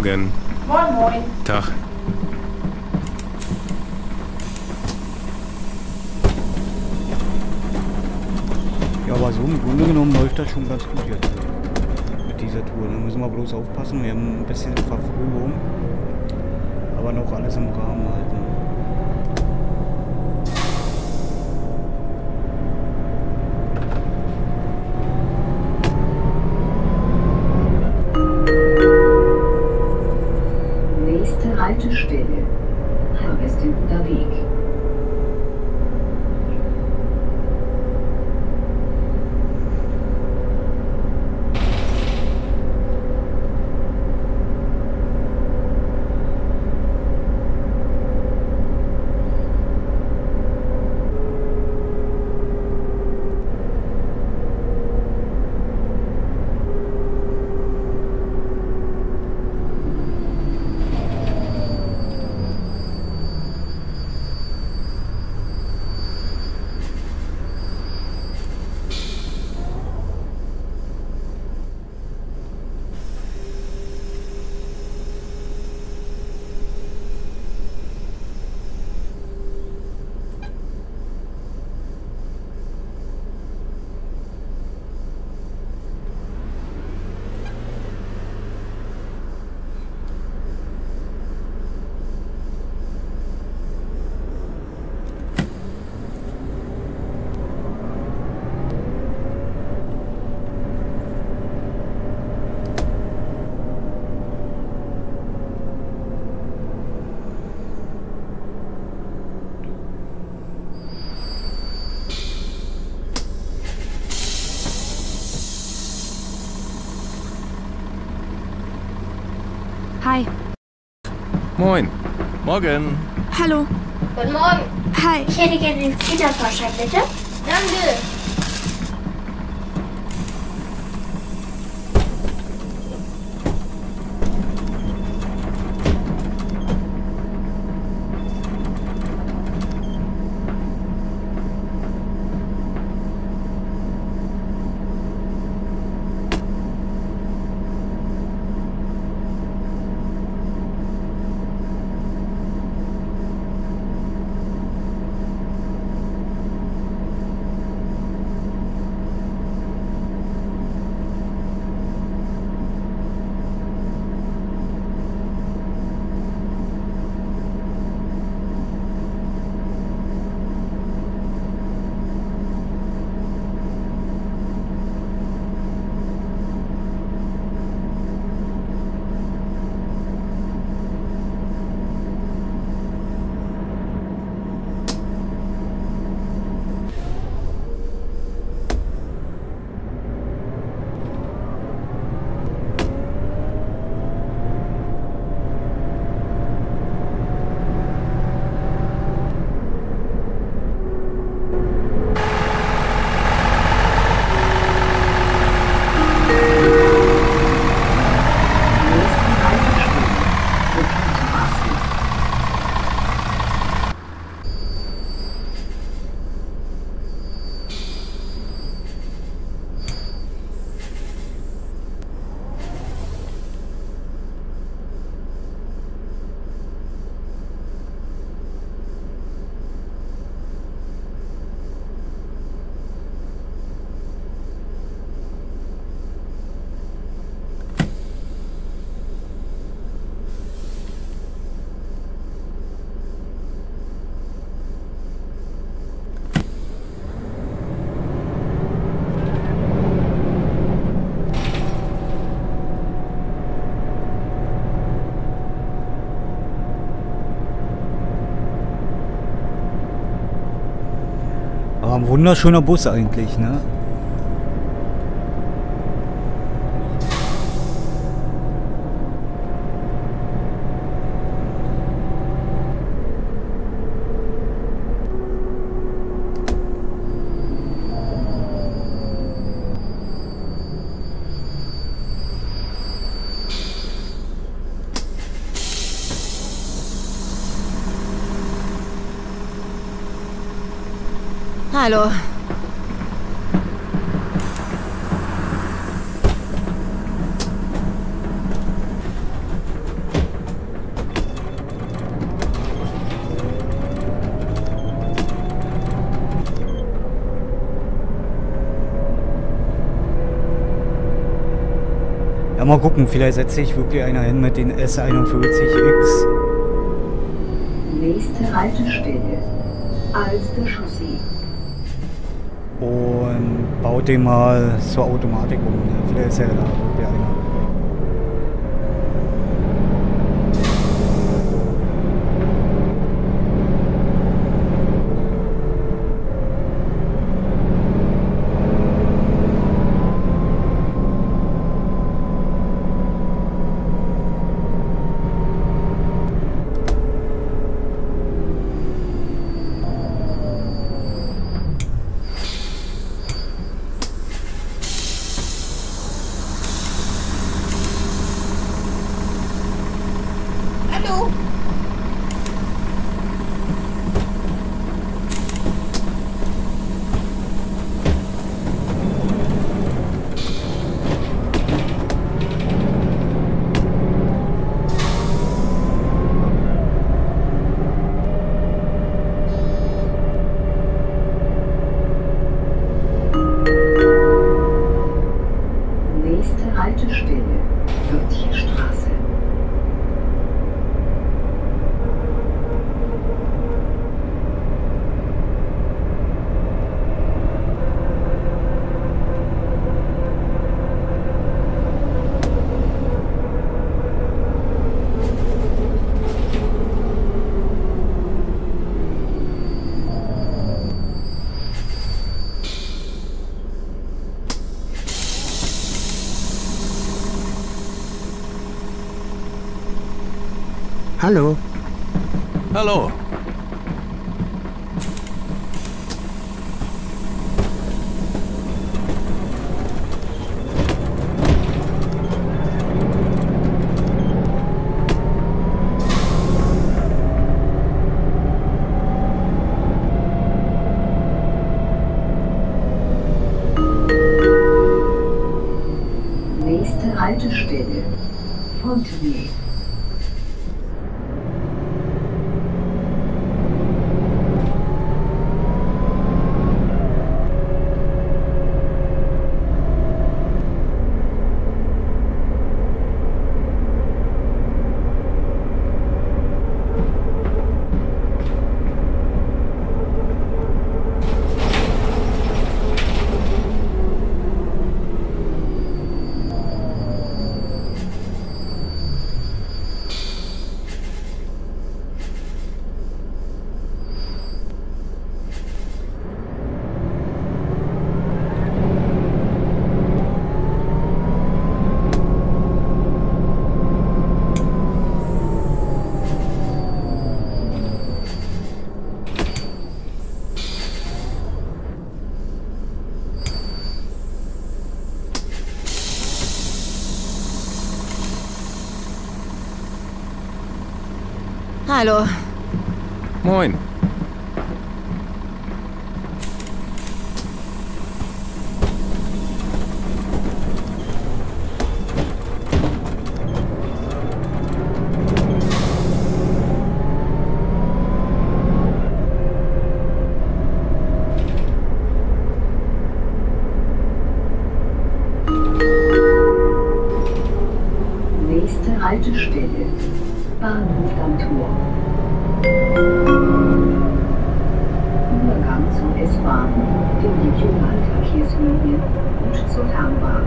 Morgen. Moin, moin. Tag. Ja, aber so im Grunde genommen läuft das schon ganz gut jetzt mit dieser Tour. Da müssen wir bloß aufpassen, wir haben ein bisschen Verfrühung, aber noch alles im Rahmen halt. Ne? Nächste Haltestelle. Harvestehuder Weg. Hi. Moin. Morgen. Hallo. Guten Morgen. Hi. Ich hätte gerne den Kinderfahrschein, bitte. Danke. Aber ein wunderschöner Bus eigentlich, ne? Hallo. Ja, mal gucken, vielleicht setzt sich wirklich einer hin mit den S41X. Nächste Haltestelle. Alster Chaussee. Und baut den mal zur Automatik um. Ne? Vielleicht ist ja da wirklich einer. Haltestelle, Wörthcherstraße. Hallo. Hallo. Nächste Haltestelle, Fontenay. Hallo. Moin. Nächste Haltestelle, Bahnhof am Tor. Übergang zur S-Bahn, den Regionalverkehrslinien und zur Fernbahn.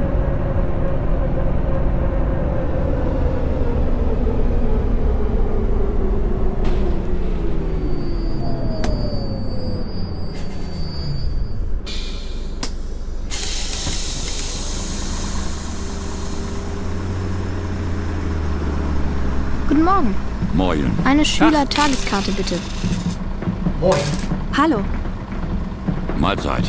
Guten Morgen. Moin. Eine Schüler-Tageskarte bitte. Moin. Hallo. Mahlzeit.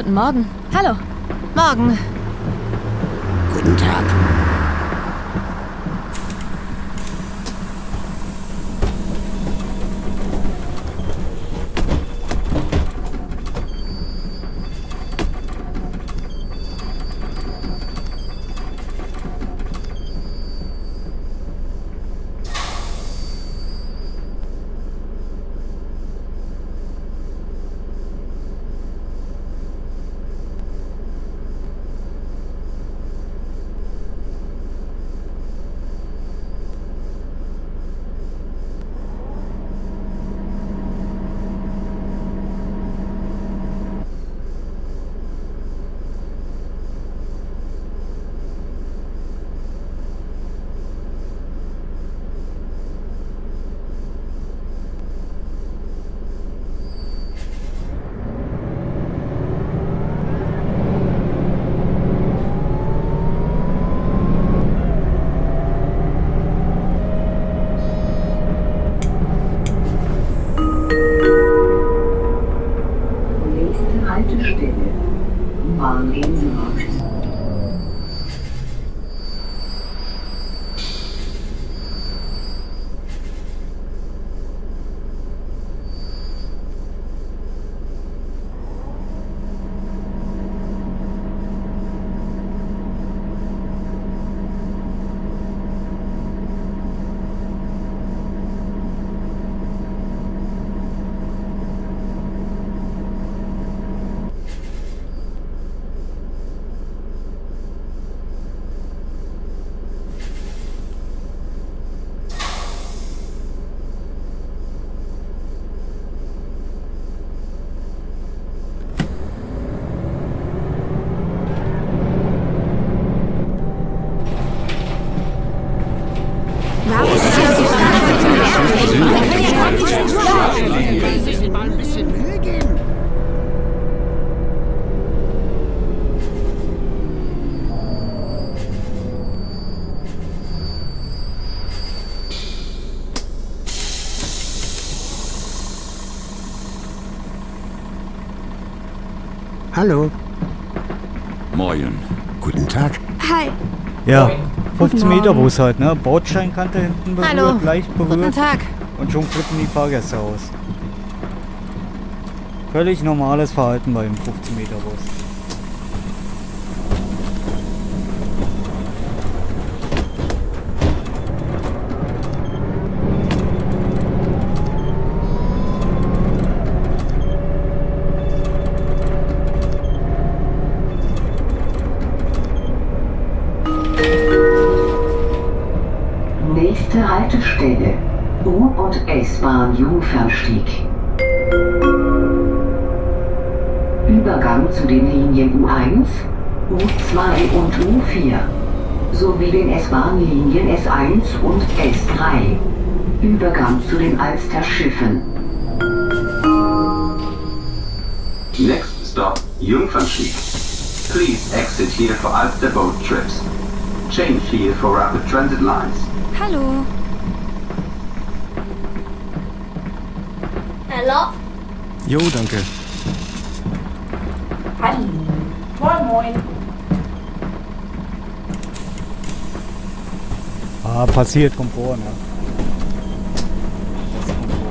Guten Morgen. Hallo. Morgen. Guten Tag. Haltestelle Marlenmarkt. Hallo. Moin. Guten Tag. Hi. Ja, 15 Guten Meter Morgen. Bus halt, ne? Bordsteinkante hinten berührt, Hallo. leicht berührt. Guten Tag. Und schon flippen die Fahrgäste aus. Völlig normales Verhalten beim 15 Meter Bus. Nächste Haltestelle U- und S-Bahn Jungfernstieg. Übergang zu den Linien U1, U2 und U4 sowie den S-Bahn-Linien S1 und S3. Übergang zu den Alster-Schiffen. Next stop, Jungfernstieg. Please exit here for Alster boat trips. Change here for rapid transit lines. Hallo. Hallo? Jo, danke. Hallo. Moin, moin. Ah, passiert, kommt vor, ne? Das kommt vor.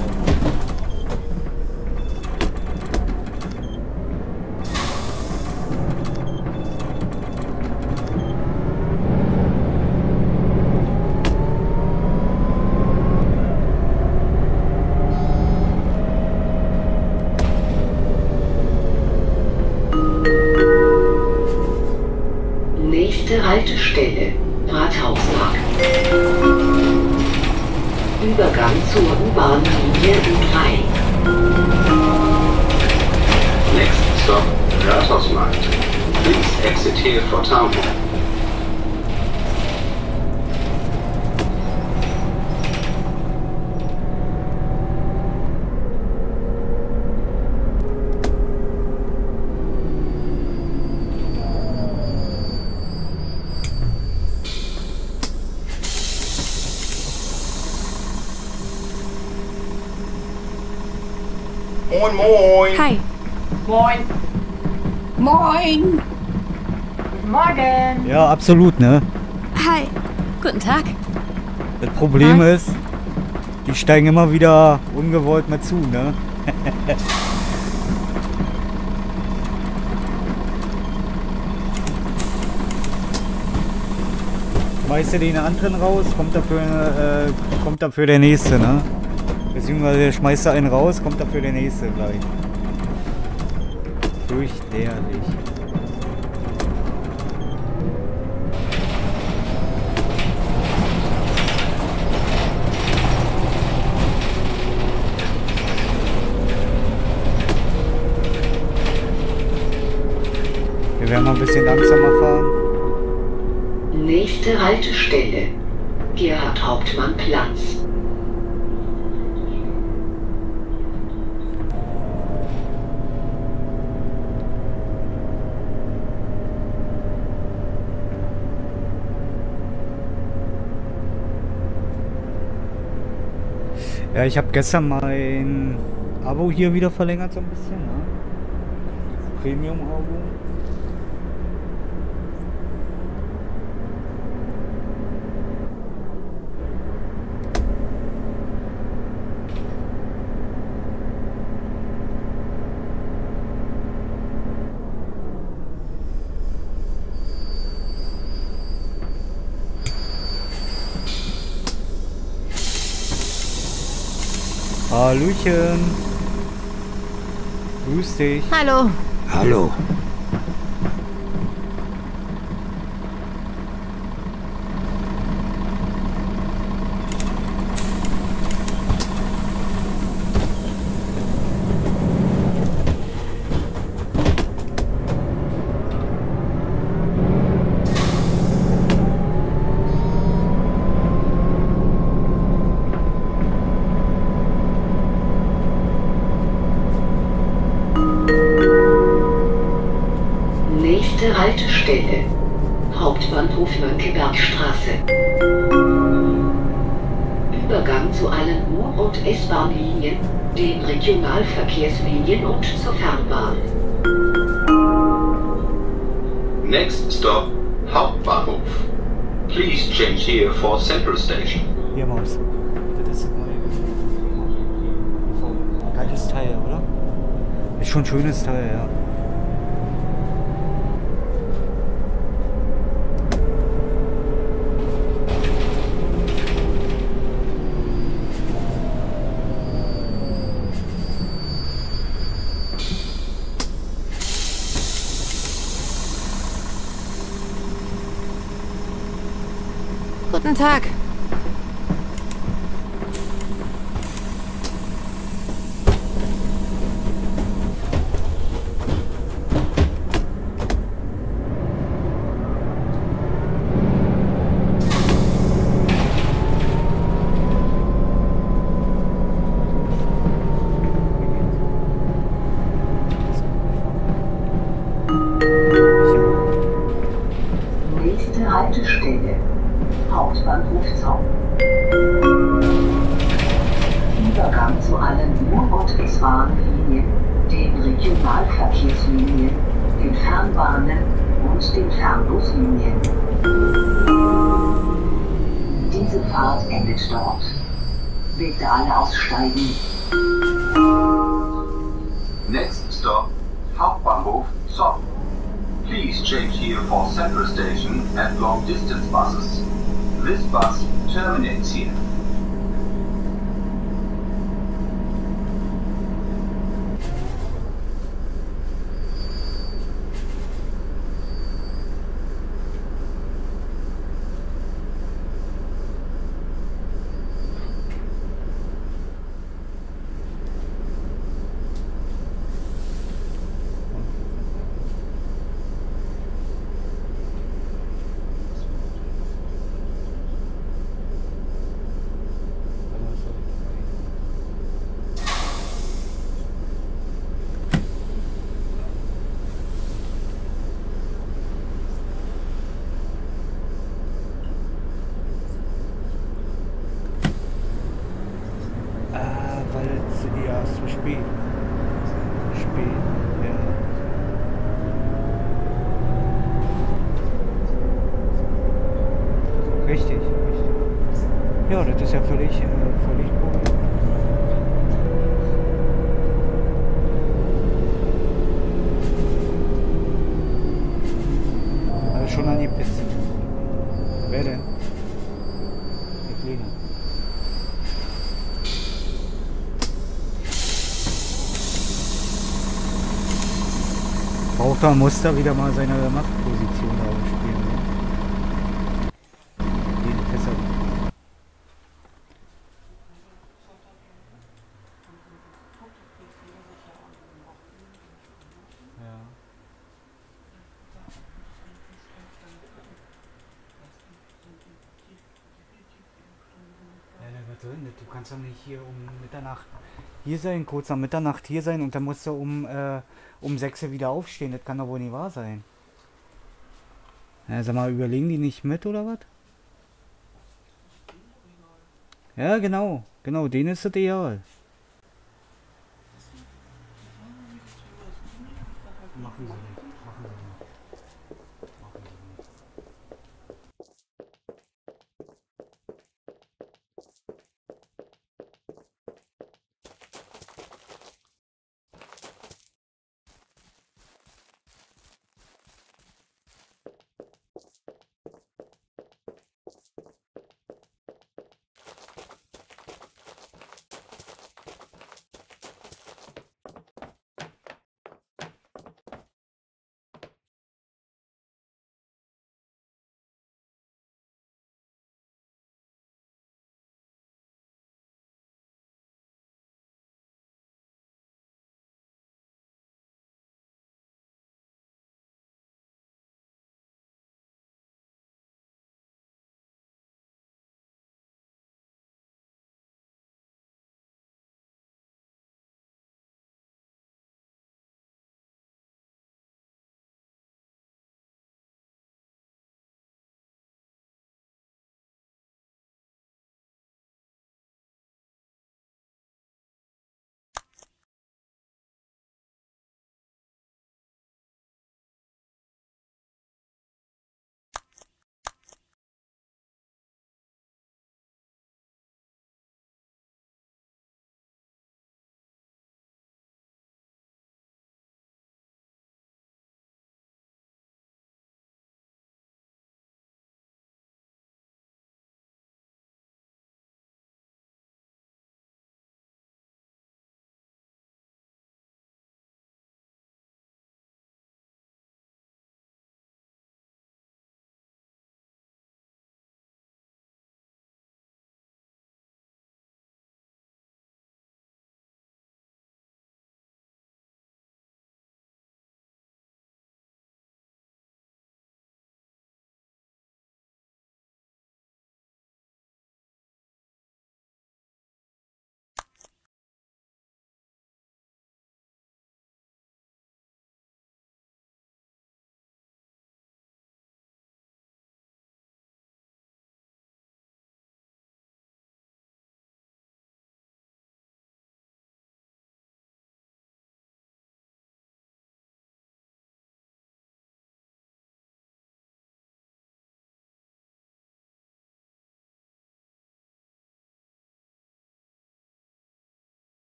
Nächste Haltestelle Rathausmarkt. Übergang zur U-Bahn-Linie U3. Next stop, Rathausmarkt. Please exit here for Town Hall. Moin, moin. Hi. Moin. Moin! Guten Morgen! Ja, absolut, ne? Hi. Guten Tag. Das Problem ist, die steigen immer wieder ungewollt mal zu, ne? Schmeißt du den anderen raus, kommt dafür der nächste, ne? Beziehungsweise schmeißt du einen raus, kommt dafür der nächste gleich. Fürchterlich. Wir werden mal ein bisschen langsamer fahren. Nächste Haltestelle. Gerhard Hauptmann Platz. Ja, ich habe gestern mein Abo hier wieder verlängert so ein bisschen, ne? Premium-Abo. Hallöchen. Grüß dich. Hallo. Hallo. Nächste Haltestelle. Hauptbahnhof Mönckebergstraße. Übergang zu allen U- und S-Bahn-Linien, den Regionalverkehrslinien und zur Fernbahn. Next stop, Hauptbahnhof. Please change here for Central Station. Hier, Maus. Das ist das neue. Geiles Teil, oder? Ist schon ein schönes Teil, ja. Guten Tag. Nächste Haltestelle. Hauptbahnhof Zoll. Übergang zu allen U- und S-Bahn-Linien, den Regionalverkehrslinien, den Fernbahnen und den Fernbuslinien. Diese Fahrt endet dort. Bitte alle aussteigen. Next stop, Hauptbahnhof Zoll. Please change here for Central Station and long distance buses. This bus terminates here. Richtig, richtig. Ja, das ist ja völlig cool. Also schon angepisst. Wer denn? Der Kleine. Braucht er, muss da wieder mal seine Machtposition ausspielen. Ne? Den Pisser. Ja. Ja, was soll denn das? Du kannst doch nicht hier um Mitternacht hier sein, kurz nach Mitternacht hier sein und dann musst du um 6 Uhr wieder aufstehen. Das kann doch wohl nicht wahr sein. Ja, sag mal, überlegen die nicht mit oder was? Ja, genau. Genau, denen ist das egal. Machen sie nicht. Machen sie nicht.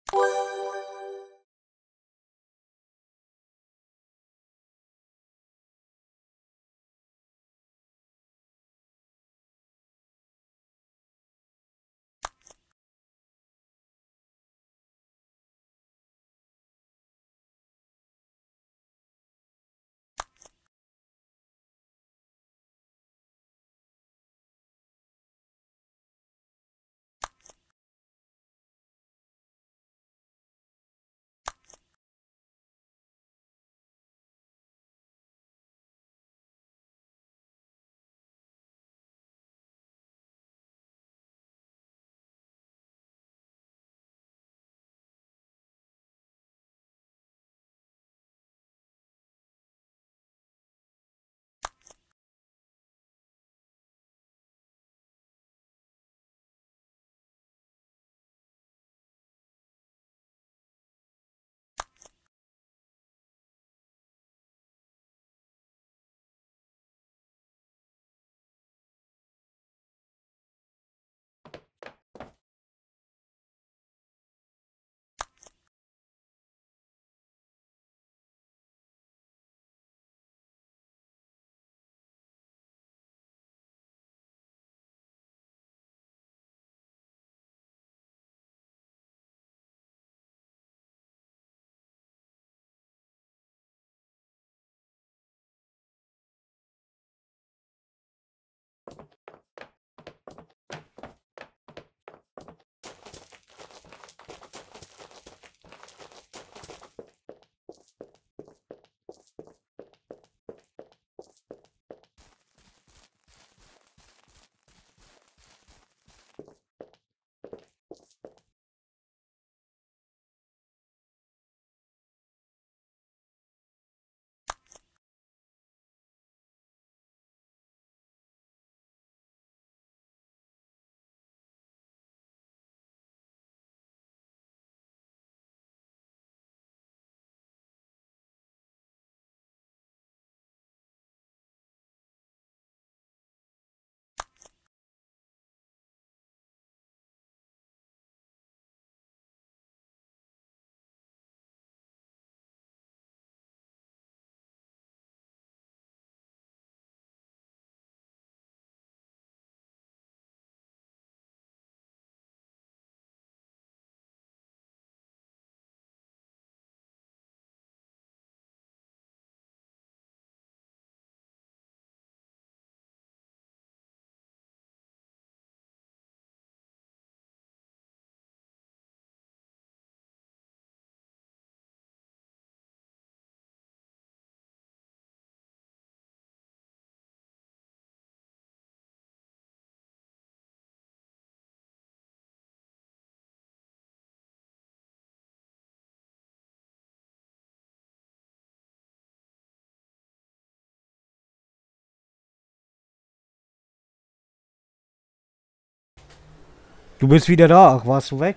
Du bist wieder da. Ach, warst du weg?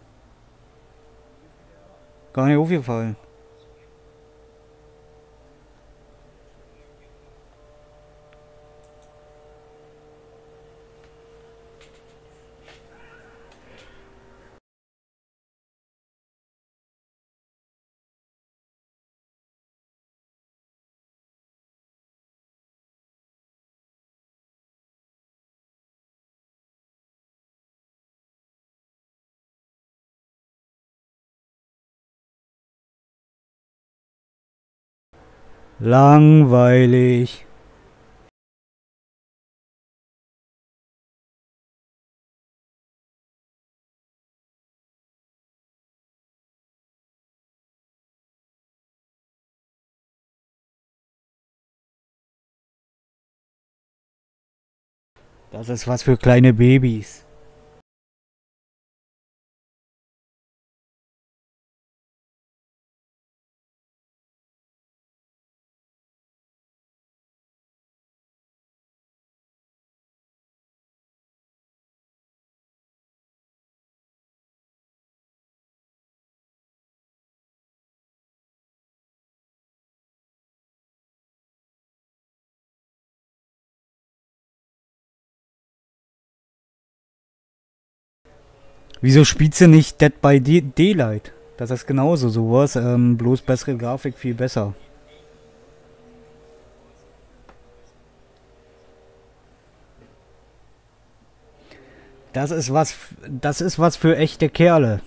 Gar nicht aufgefallen. Langweilig. Das ist was für kleine Babys. Wieso spielst du nicht Dead by Daylight? Das ist genauso sowas, bloß bessere Grafik, viel besser. Das ist was für echte Kerle.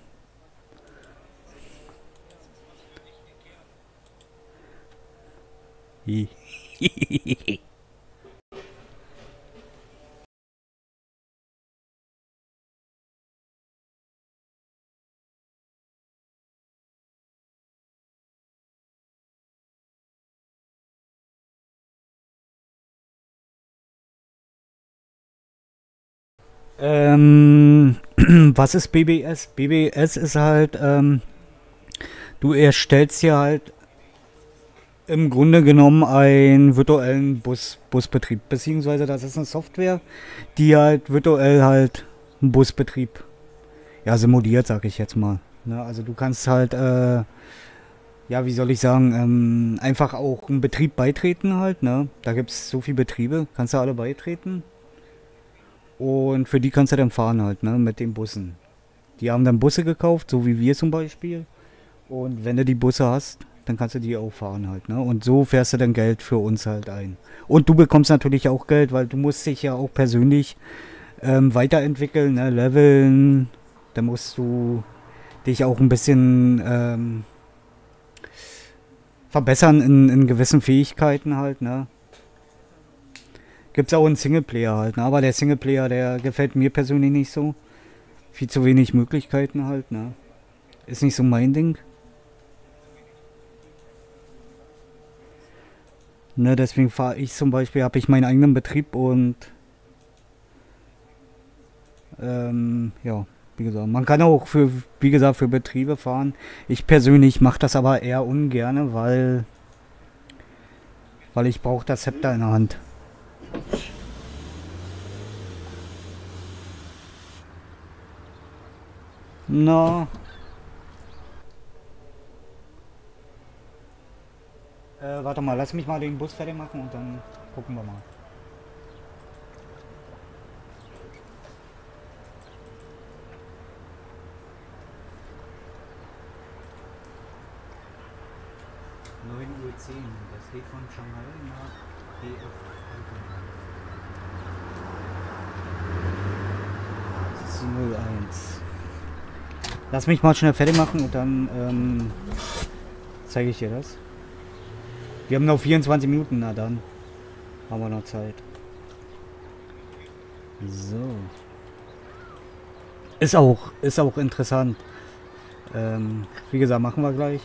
Was ist BBS? BBS ist halt, du erstellst hier halt im Grunde genommen einen virtuellen Busbetrieb. Beziehungsweise das ist eine Software, die halt virtuell halt einen Busbetrieb simuliert, sag ich jetzt mal. Ne? Also du kannst halt, ja, wie soll ich sagen, einfach auch einen Betrieb beitreten halt. Ne? Da gibt es so viele Betriebe, kannst du alle beitreten. Und für die kannst du dann fahren halt, ne, mit den Bussen. Die haben dann Busse gekauft, so wie wir zum Beispiel. Und wenn du die Busse hast, dann kannst du die auch fahren halt, ne. Und so fährst du dann Geld für uns halt ein. Und du bekommst natürlich auch Geld, weil du musst dich ja auch persönlich weiterentwickeln, ne, leveln. Da musst du dich auch ein bisschen verbessern in gewissen Fähigkeiten halt, ne. Gibt es auch einen Singleplayer halt, ne? Aber der Singleplayer, der gefällt mir persönlich nicht so. Viel zu wenig Möglichkeiten halt, ne? Ist nicht so mein Ding. Ne, deswegen fahre ich zum Beispiel, habe ich meinen eigenen Betrieb und ja, wie gesagt, man kann auch wie gesagt, für Betriebe fahren. Ich persönlich mache das aber eher ungerne, weil ich brauche das Zepter in der Hand. Na. Warte mal, lass mich mal den Bus fertig machen und dann gucken wir mal. Uhr 10, das geht von Shanghai nach BF. Das ist 01. Lass mich mal schnell fertig machen und dann zeige ich dir das. Wir haben noch 24 Minuten, na dann haben wir noch Zeit. So. Ist auch interessant. Wie gesagt, machen wir gleich.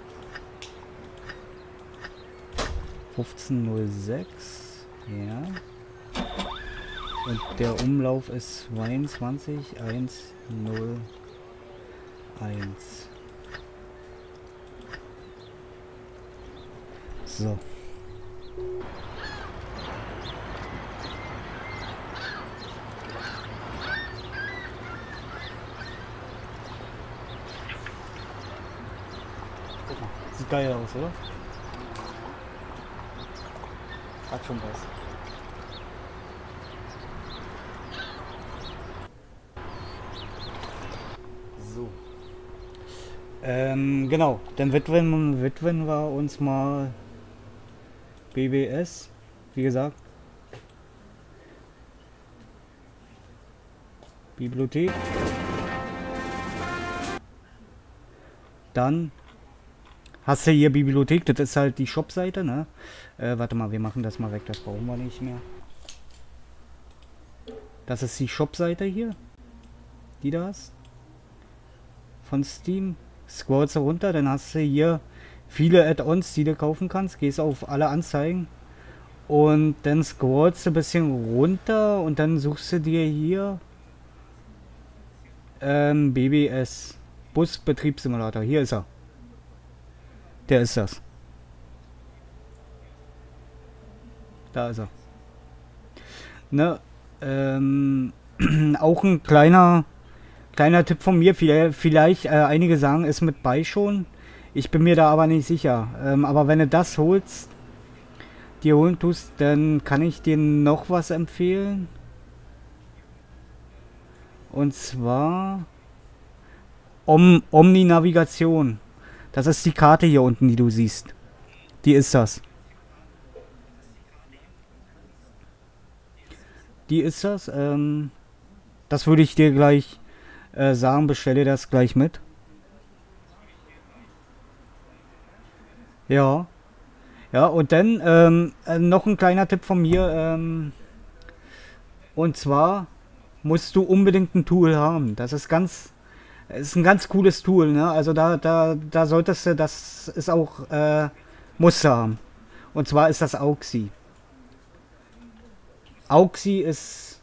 15:06. Ja. Und der Umlauf ist 22:101. So. Guck mal, sieht geil aus, oder? Hat schon was. So. Genau. Dann widmen wir uns mal BBS. Wie gesagt. Bibliothek. Dann hast du hier Bibliothek, das ist halt die Shop-Seite, ne? Warte mal, wir machen das mal weg, das brauchen wir nicht mehr. Das ist die Shop-Seite hier. Die da hast. Von Steam. Scrollst du runter, dann hast du hier viele Add-ons, die du kaufen kannst. Gehst auf alle Anzeigen. Und dann scrollst du ein bisschen runter und dann suchst du dir hier BBS. Busbetriebssimulator. Hier ist er. Der ist das. Da ist er. Ne, auch ein kleiner Tipp von mir. Vielleicht einige sagen es mit bei schon. Ich bin mir da aber nicht sicher. Aber wenn du das holst, dir holen tust, dann kann ich dir noch was empfehlen. Und zwar Omni-Navigation. Das ist die Karte hier unten, die du siehst. Die ist das. Die ist das. Das würde ich dir gleich sagen. Bestelle das gleich mit. Ja. Ja, und dann noch ein kleiner Tipp von mir. Und zwar musst du unbedingt ein Tool haben. Das ist ein ganz cooles Tool, ne? Also da solltest du, das ist auch, musst du haben. Und zwar ist das Auxi. Auxi ist,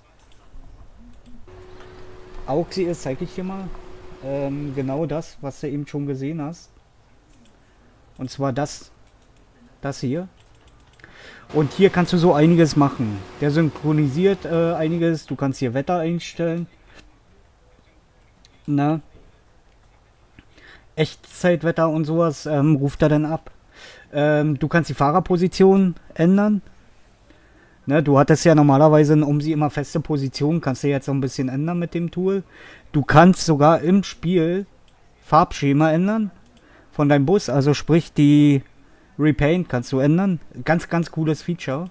zeige ich dir mal, genau das, was du eben schon gesehen hast. Und zwar das hier. Und hier kannst du so einiges machen. Der synchronisiert einiges. Du kannst hier Wetter einstellen. Na? Echtzeitwetter und sowas ruft er dann ab. Du kannst die Fahrerposition ändern. Ne, du hattest ja normalerweise um sie immer feste Position. Kannst du jetzt so ein bisschen ändern mit dem Tool. Du kannst sogar im Spiel Farbschema ändern von deinem Bus. Also sprich die Repaint kannst du ändern. Ganz, ganz cooles Feature.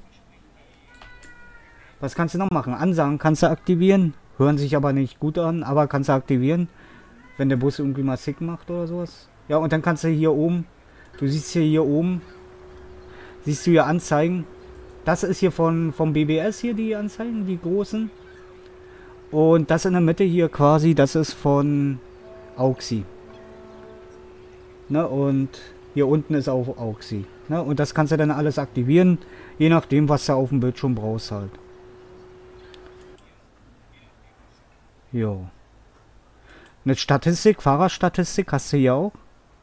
Was kannst du noch machen? Ansagen kannst du aktivieren. Hören sich aber nicht gut an, aber kannst du aktivieren. Wenn der Bus irgendwie mal sick macht oder sowas. Ja, und dann kannst du hier oben, du siehst hier oben, siehst du hier Anzeigen. Das ist hier vom BBS hier, die Anzeigen, die großen. Und das in der Mitte hier quasi, das ist von Auxi. Ne, und hier unten ist auch Auxi. Ne, und das kannst du dann alles aktivieren, je nachdem, was du auf dem Bildschirm brauchst halt. Jo. Eine Statistik, Fahrerstatistik hast du hier auch.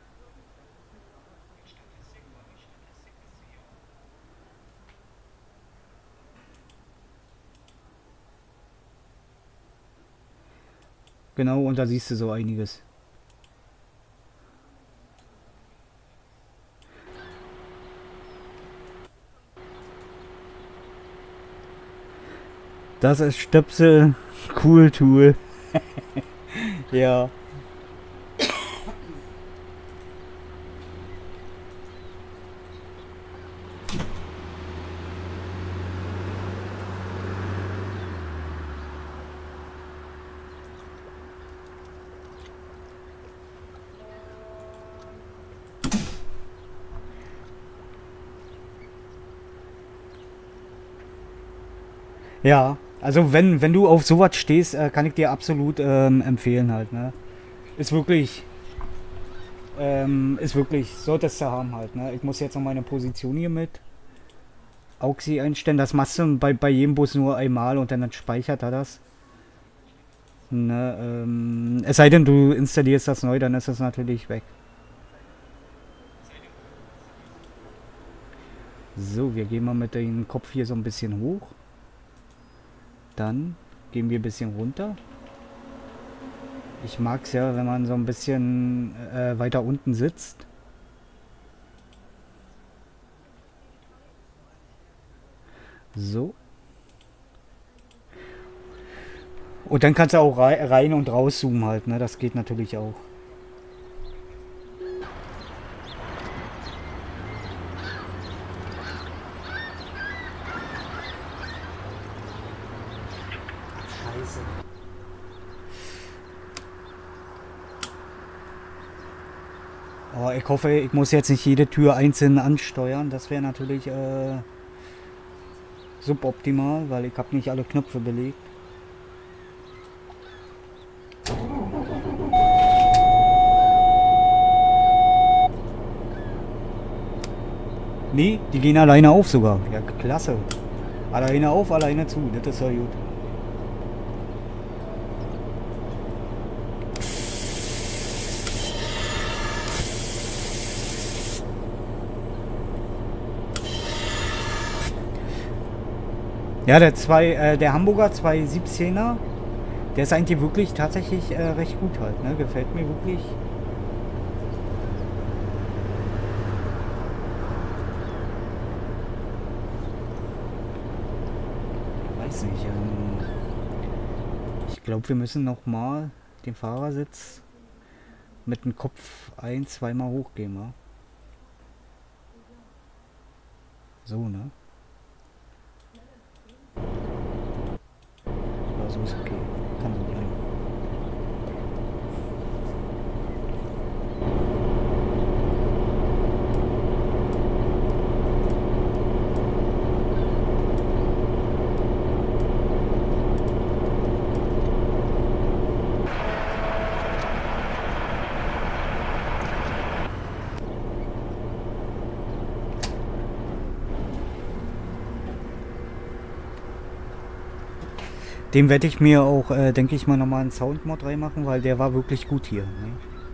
Genau, und da siehst du so einiges. Das ist Stöpsel Cool Tool. Ja. Ja, also wenn du auf sowas stehst, kann ich dir absolut empfehlen halt, ne? Ist wirklich, solltest du haben halt, ne? Ich muss jetzt noch meine Position hier mit Auxi einstellen. Das machst du bei jedem Bus nur einmal und dann speichert er das. Ne? Es sei denn, du installierst das neu, dann ist das natürlich weg. So, wir gehen mal mit dem Kopf hier so ein bisschen hoch. Dann gehen wir ein bisschen runter. Ich mag es ja, wenn man so ein bisschen weiter unten sitzt. So. Und dann kannst du auch rein und raus zoomen halt, ne? Das geht natürlich auch. Scheiße. Oh, ich hoffe, ich muss jetzt nicht jede Tür einzeln ansteuern. Das wäre natürlich suboptimal, weil ich habe nicht alle Knöpfe belegt. Nee, die gehen alleine auf sogar. Ja, klasse. Alleine auf, alleine zu. Das ist ja gut. Ja, der Hamburger 217er, der ist eigentlich wirklich tatsächlich recht gut halt, ne? Gefällt mir wirklich. Ich weiß nicht, ich glaube, wir müssen nochmal den Fahrersitz mit dem Kopf zweimal hochgehen, wa? So, ne? Aber so ist okay. Kann so bleiben. Dem werde ich mir auch, denke ich mal, nochmal einen Soundmod reinmachen, weil der war wirklich gut hier. Ne?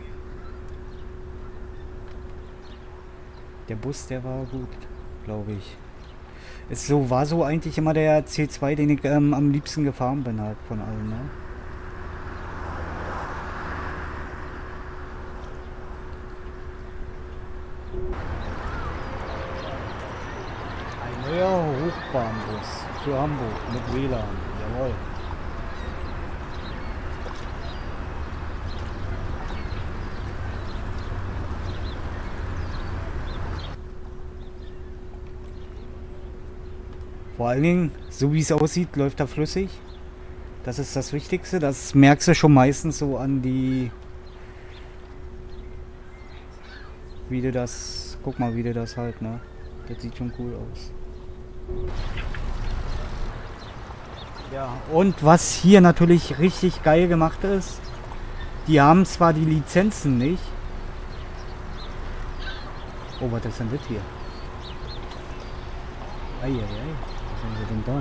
Der Bus, der war gut, glaube ich. War so eigentlich immer der C2, den ich am liebsten gefahren bin halt von allen. Ne? Ein neuer Hochbahnbus für Hamburg mit WLAN. Jawohl. Vor allen Dingen, so wie es aussieht, läuft er flüssig. Das ist das Wichtigste. Das merkst du schon meistens so an die... Wie du das... Guck mal, wie du das halt, ne? Das sieht schon cool aus. Ja, und was hier natürlich richtig geil gemacht ist, die haben zwar die Lizenzen nicht. Oh, was ist denn das hier? Eieiei, was haben wir denn da?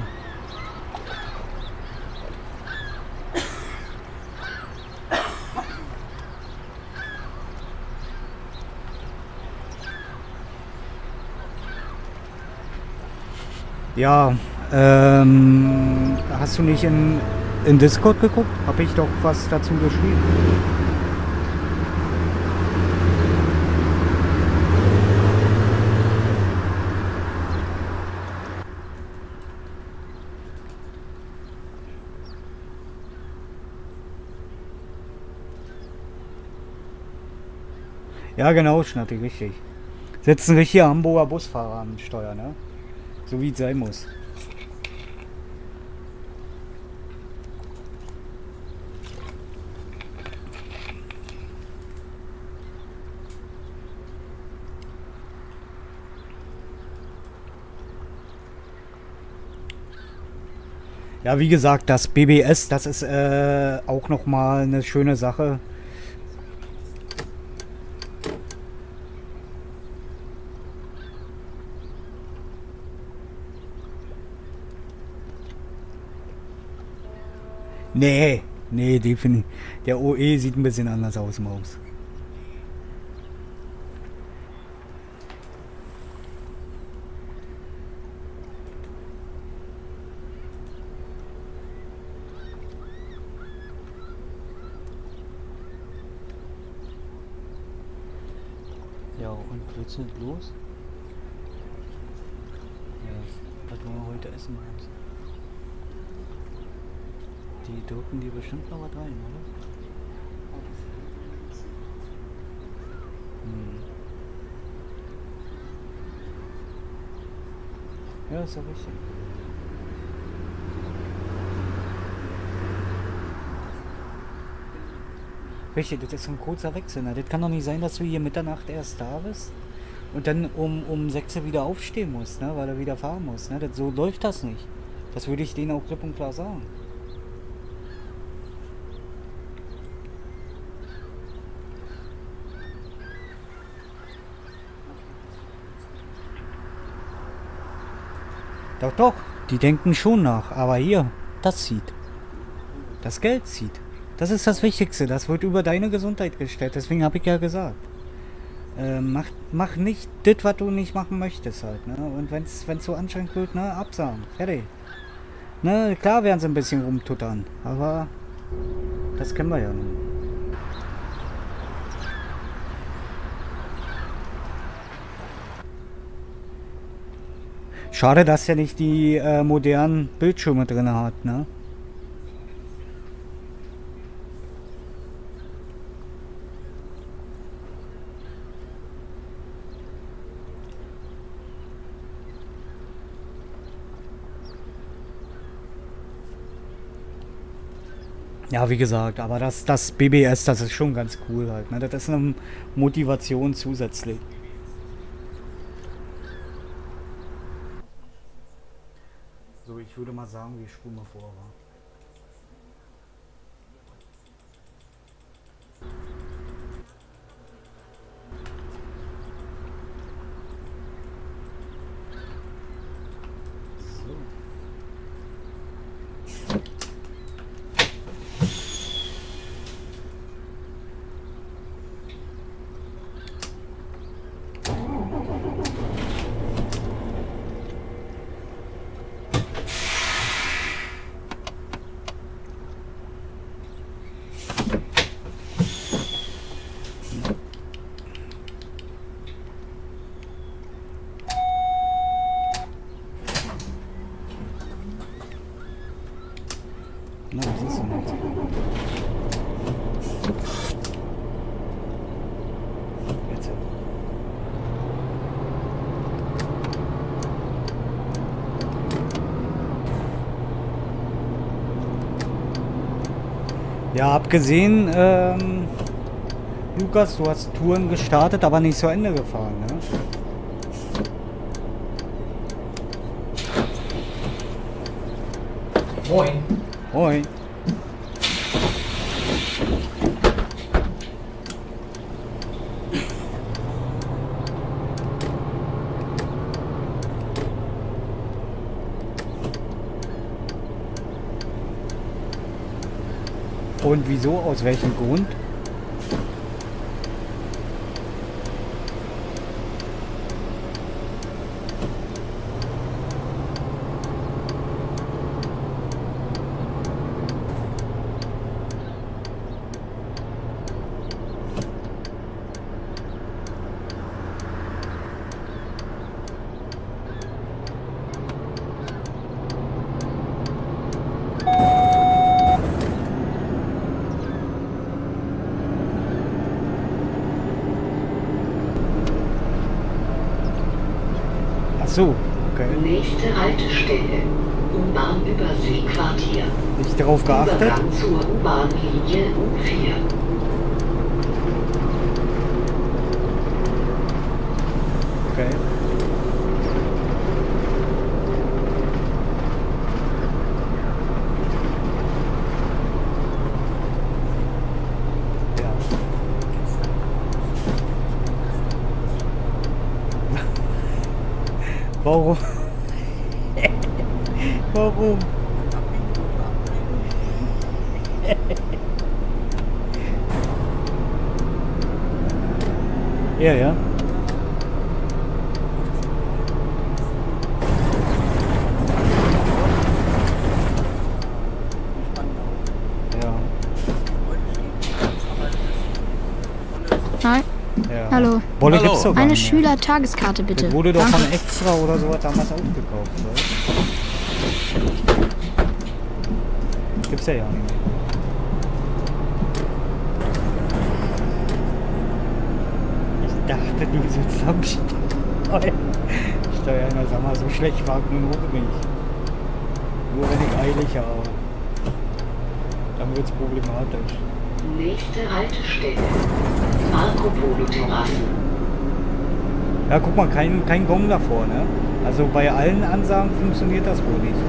Ja, hast du nicht in Discord geguckt? Habe ich doch was dazu geschrieben. Ja genau, Schnatti, richtig. Sitzen richtige Hamburger Busfahrer am Steuer, ne? So wie es sein muss. Ja, wie gesagt, das BBS, das ist auch nochmal eine schöne Sache. Nee, definitiv. Der OE sieht ein bisschen anders aus im Haus. Ja, und willst du los? Ja, was wollen wir heute essen? Die drücken dir bestimmt noch was rein, oder? Ja, ist ja richtig. Richtig, das ist ein kurzer Wechsel. Ne? Das kann doch nicht sein, dass du hier Mitternacht erst da bist und dann um 6 Uhr wieder aufstehen musst, ne? Weil er wieder fahren muss. Ne? So läuft das nicht. Das würde ich denen auch klipp und klar sagen. Doch, die denken schon nach, aber hier, das zieht. Das Geld zieht. Das ist das Wichtigste, das wird über deine Gesundheit gestellt, deswegen habe ich ja gesagt. Mach nicht das, was du nicht machen möchtest halt, ne? Und wenn's so anstrengend wird, ne, absagen, fertig. Ne, klar werden sie ein bisschen rumtuttern, aber das kennen wir ja nun. Schade, dass er nicht die modernen Bildschirme drin hat, ne? Ja, wie gesagt, aber das BBS, das ist schon ganz cool halt. Ne? Das ist eine Motivation zusätzlich. So, ich würde mal sagen, wir spulen mal vor. Wa? Na, was ist denn jetzt? Jetzt. Ja, abgesehen, Lukas, du hast Touren gestartet, aber nicht zu Ende gefahren, ne? Moin. Moin. Und wieso? Aus welchem Grund? So, okay. Nächste Haltestelle. U-Bahn-Überseequartier. Nicht darauf geachtet. Übergang zur U-Bahn-Linie U4. Okay. Warum? Warum? Ja, ja. Hi. Ja. Hallo. Bolle gibt's doch gar Eine nicht mehr. Schüler-Tageskarte bitte. Das wurde doch Danke. von Extra oder sowas damals aufgekauft, oder? Gibt's ja nicht mehr. Ich dachte, du sitzt am Steuer. Steuer, sag mal, so schlecht war nur noch nicht. Nur wenn ich eilig habe. Dann wird's problematisch. Nächste Haltestelle. Marco Polo Terrassen. Ja, guck mal, kein Gong davor, ne? Also bei allen Ansagen funktioniert das wohl nicht.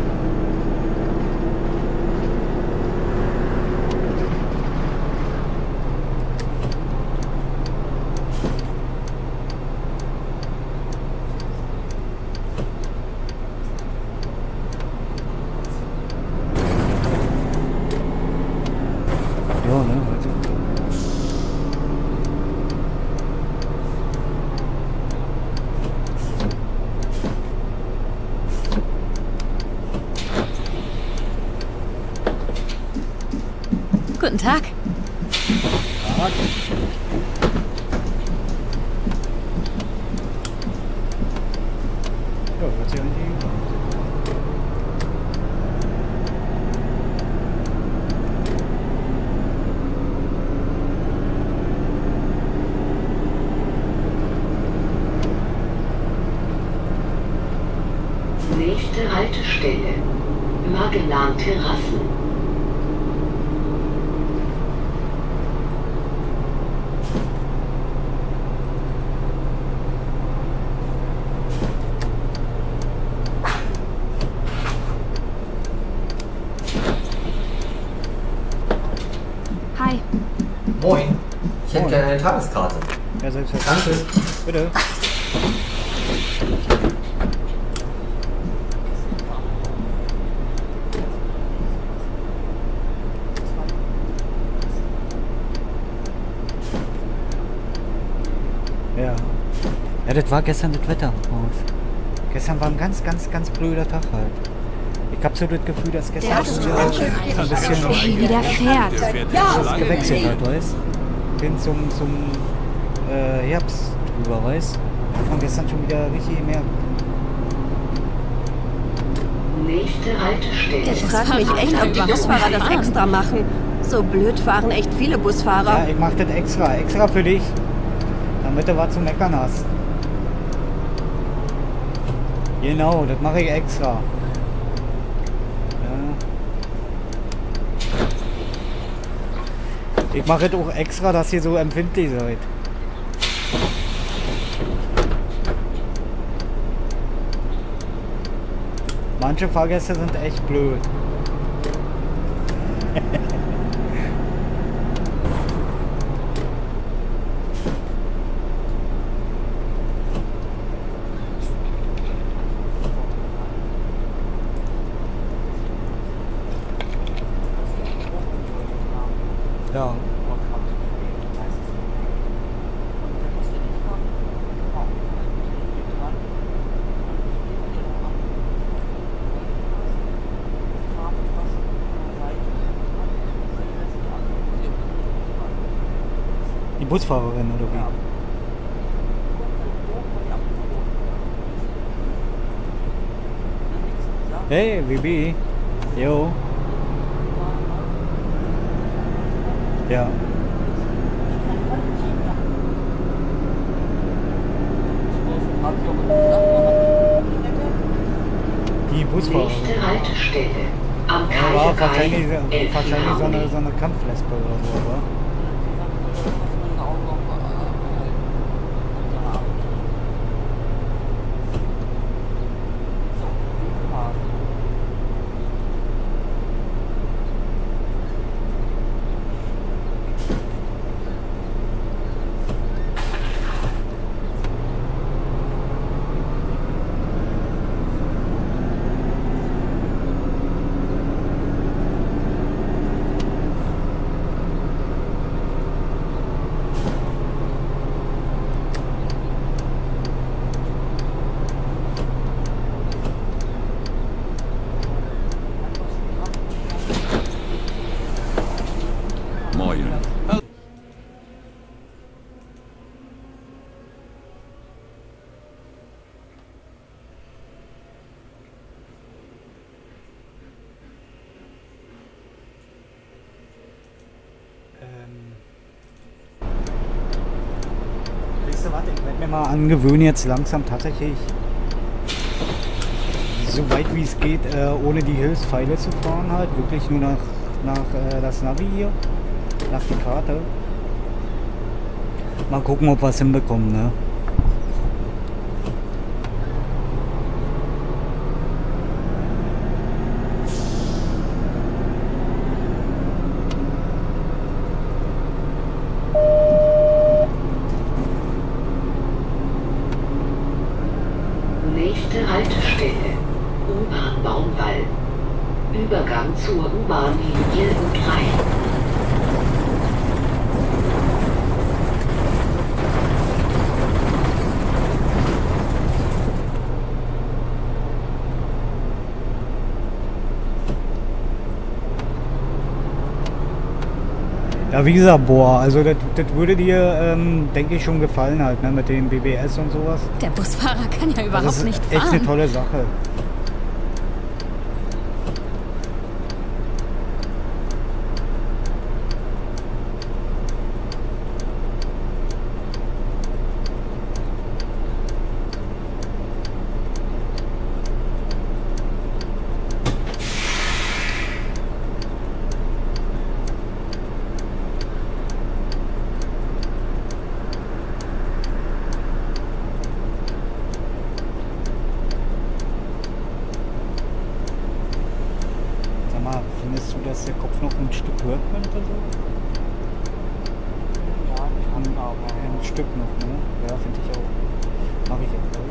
Ja, ne? Also. Guten Tag. Tag. Ja, hört sich eigentlich gut an. Nächste Haltestelle. Magellan Terrassen. Hi. Moin. Ich hätte gerne eine Tageskarte. Ja, selbstverständlich. Danke. Bitte. Ja. Ja, das war gestern das Wetter. Gestern war ein ganz blöder Tag halt. Ich hab so das Gefühl, dass gestern ein bisschen Wie der fährt. das gewechselt hat, weißt du? Hin zum Herbst drüber, weißt du? Und gestern schon wieder richtig mehr. Nächste Haltestelle. Ich frage mich echt, ob die Busfahrer das extra machen. So blöd fahren echt viele Busfahrer. Ja, ich mach das extra für dich. Damit du was zu meckern hast. Genau, das mache ich extra. Ja. Ich mache es auch extra, dass ihr so empfindlich seid. Manche Fahrgäste sind echt blöd. Ja. Die Busfahrerin oder wie? Hey, Bibi. Jo. Ja. Die Busfahrerin. Nächste Haltestelle. Am Ja, war Kaiserkai. wahrscheinlich so eine Kampflesbe oder so, oder? Moin. Weißt du was, ich werde mir mal angewöhnen, jetzt langsam tatsächlich so weit wie es geht, ohne die Hilfspfeile zu fahren halt, wirklich nur nach das Navi hier, nach die Karte. Mal gucken, ob wir es hinbekommen, ne? Nächste Haltestelle. U-Bahn Baumwall. Übergang zur U-Bahn-Linie U3. Ja, wie gesagt, boah, also das würde dir, denke ich, schon gefallen halt, ne, mit dem BBS und sowas. Der Busfahrer kann ja überhaupt Das ist nicht echt eine fahren. tolle Sache. Stück noch, ne? Ja, finde ich auch. Mache ich auch gleich.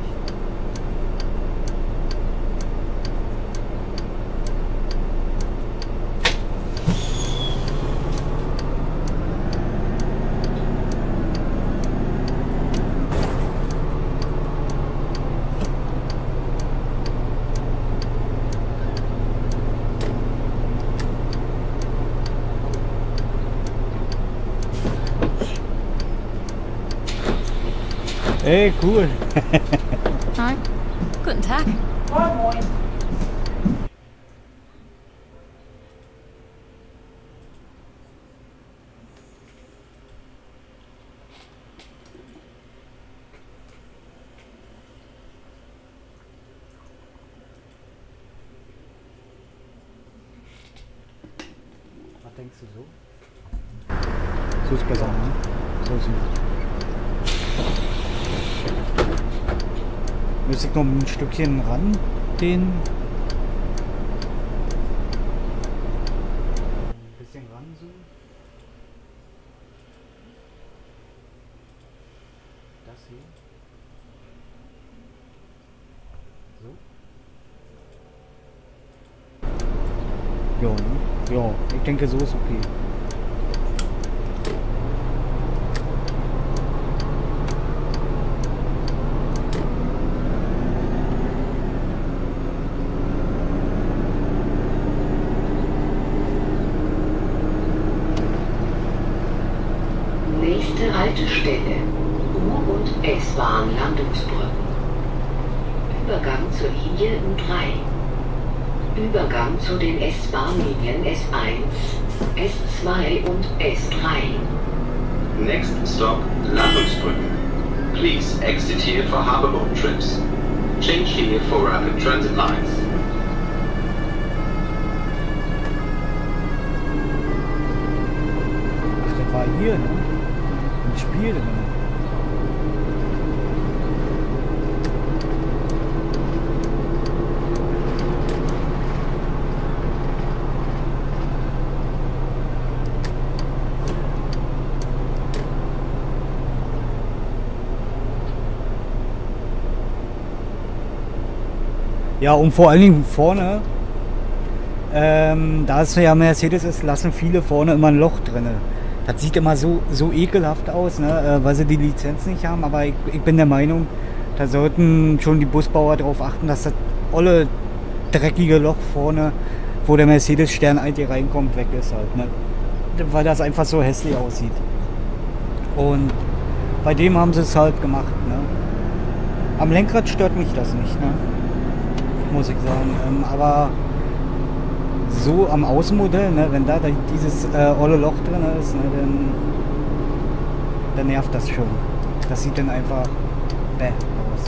Ey, cool. Hi. Guten Tag. Moin, moin. Was denkst du so? So ist besser, ne? So ist es. Müsste ich noch ein Stückchen ran, den. Ein bisschen ran so. Das hier. So. Ja, ne? Ja, ich denke, so ist okay. Nächste Haltestelle. U- und S-Bahn Landungsbrücken. Übergang zur Linie U3. Übergang zu den S-Bahn-Linien S1, S2 und S3. Next stop, Landungsbrücken. Please exit here for harborboat trips. Change here for rapid transit lines. Ach, das war hier, ne? Im Spiel drin. Ja, und vor allen Dingen vorne, da es ja Mercedes ist, lassen viele vorne immer ein Loch drin. Das sieht immer so ekelhaft aus, ne? Weil sie die Lizenz nicht haben, aber ich bin der Meinung, da sollten schon die Busbauer darauf achten, dass das olle dreckige Loch vorne, wo der Mercedes-Stern eigentlich reinkommt, weg ist halt, ne? Weil das einfach so hässlich aussieht. Und bei dem haben sie es halt gemacht, ne? Am Lenkrad stört mich das nicht, ne? Muss ich sagen, aber so am Außenmodell, ne, wenn da dieses olle Loch drin ist, ne, dann nervt das schon. Das sieht dann einfach bäh aus.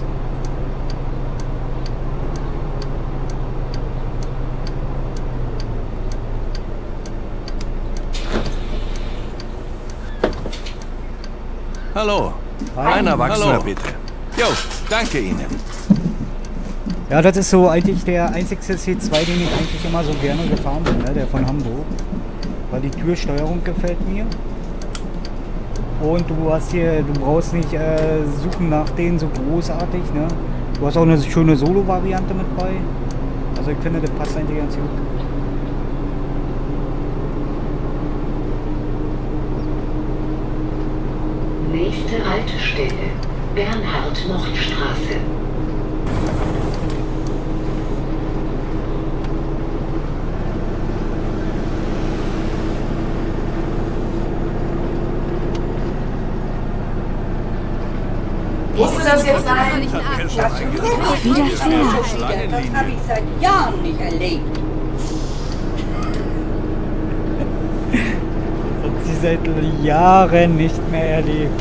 Hallo. Hi. Ein Erwachsener, bitte. Jo, danke Ihnen. Ja, das ist so eigentlich der einzigste C2, den ich eigentlich immer so gerne gefahren bin, ne? Der von Hamburg. Weil die Türsteuerung gefällt mir. Und du hast hier, du brauchst nicht suchen nach denen so großartig, ne? Du hast auch eine schöne Solo-Variante mit bei. Also ich finde, das passt eigentlich ganz gut. Nächste Haltestelle. Bernhard-Nocht-Straße. Musste das jetzt sein? Wieder fährt. Das habe ich seit Jahren nicht erlebt. Und sie seit Jahren nicht mehr erlebt.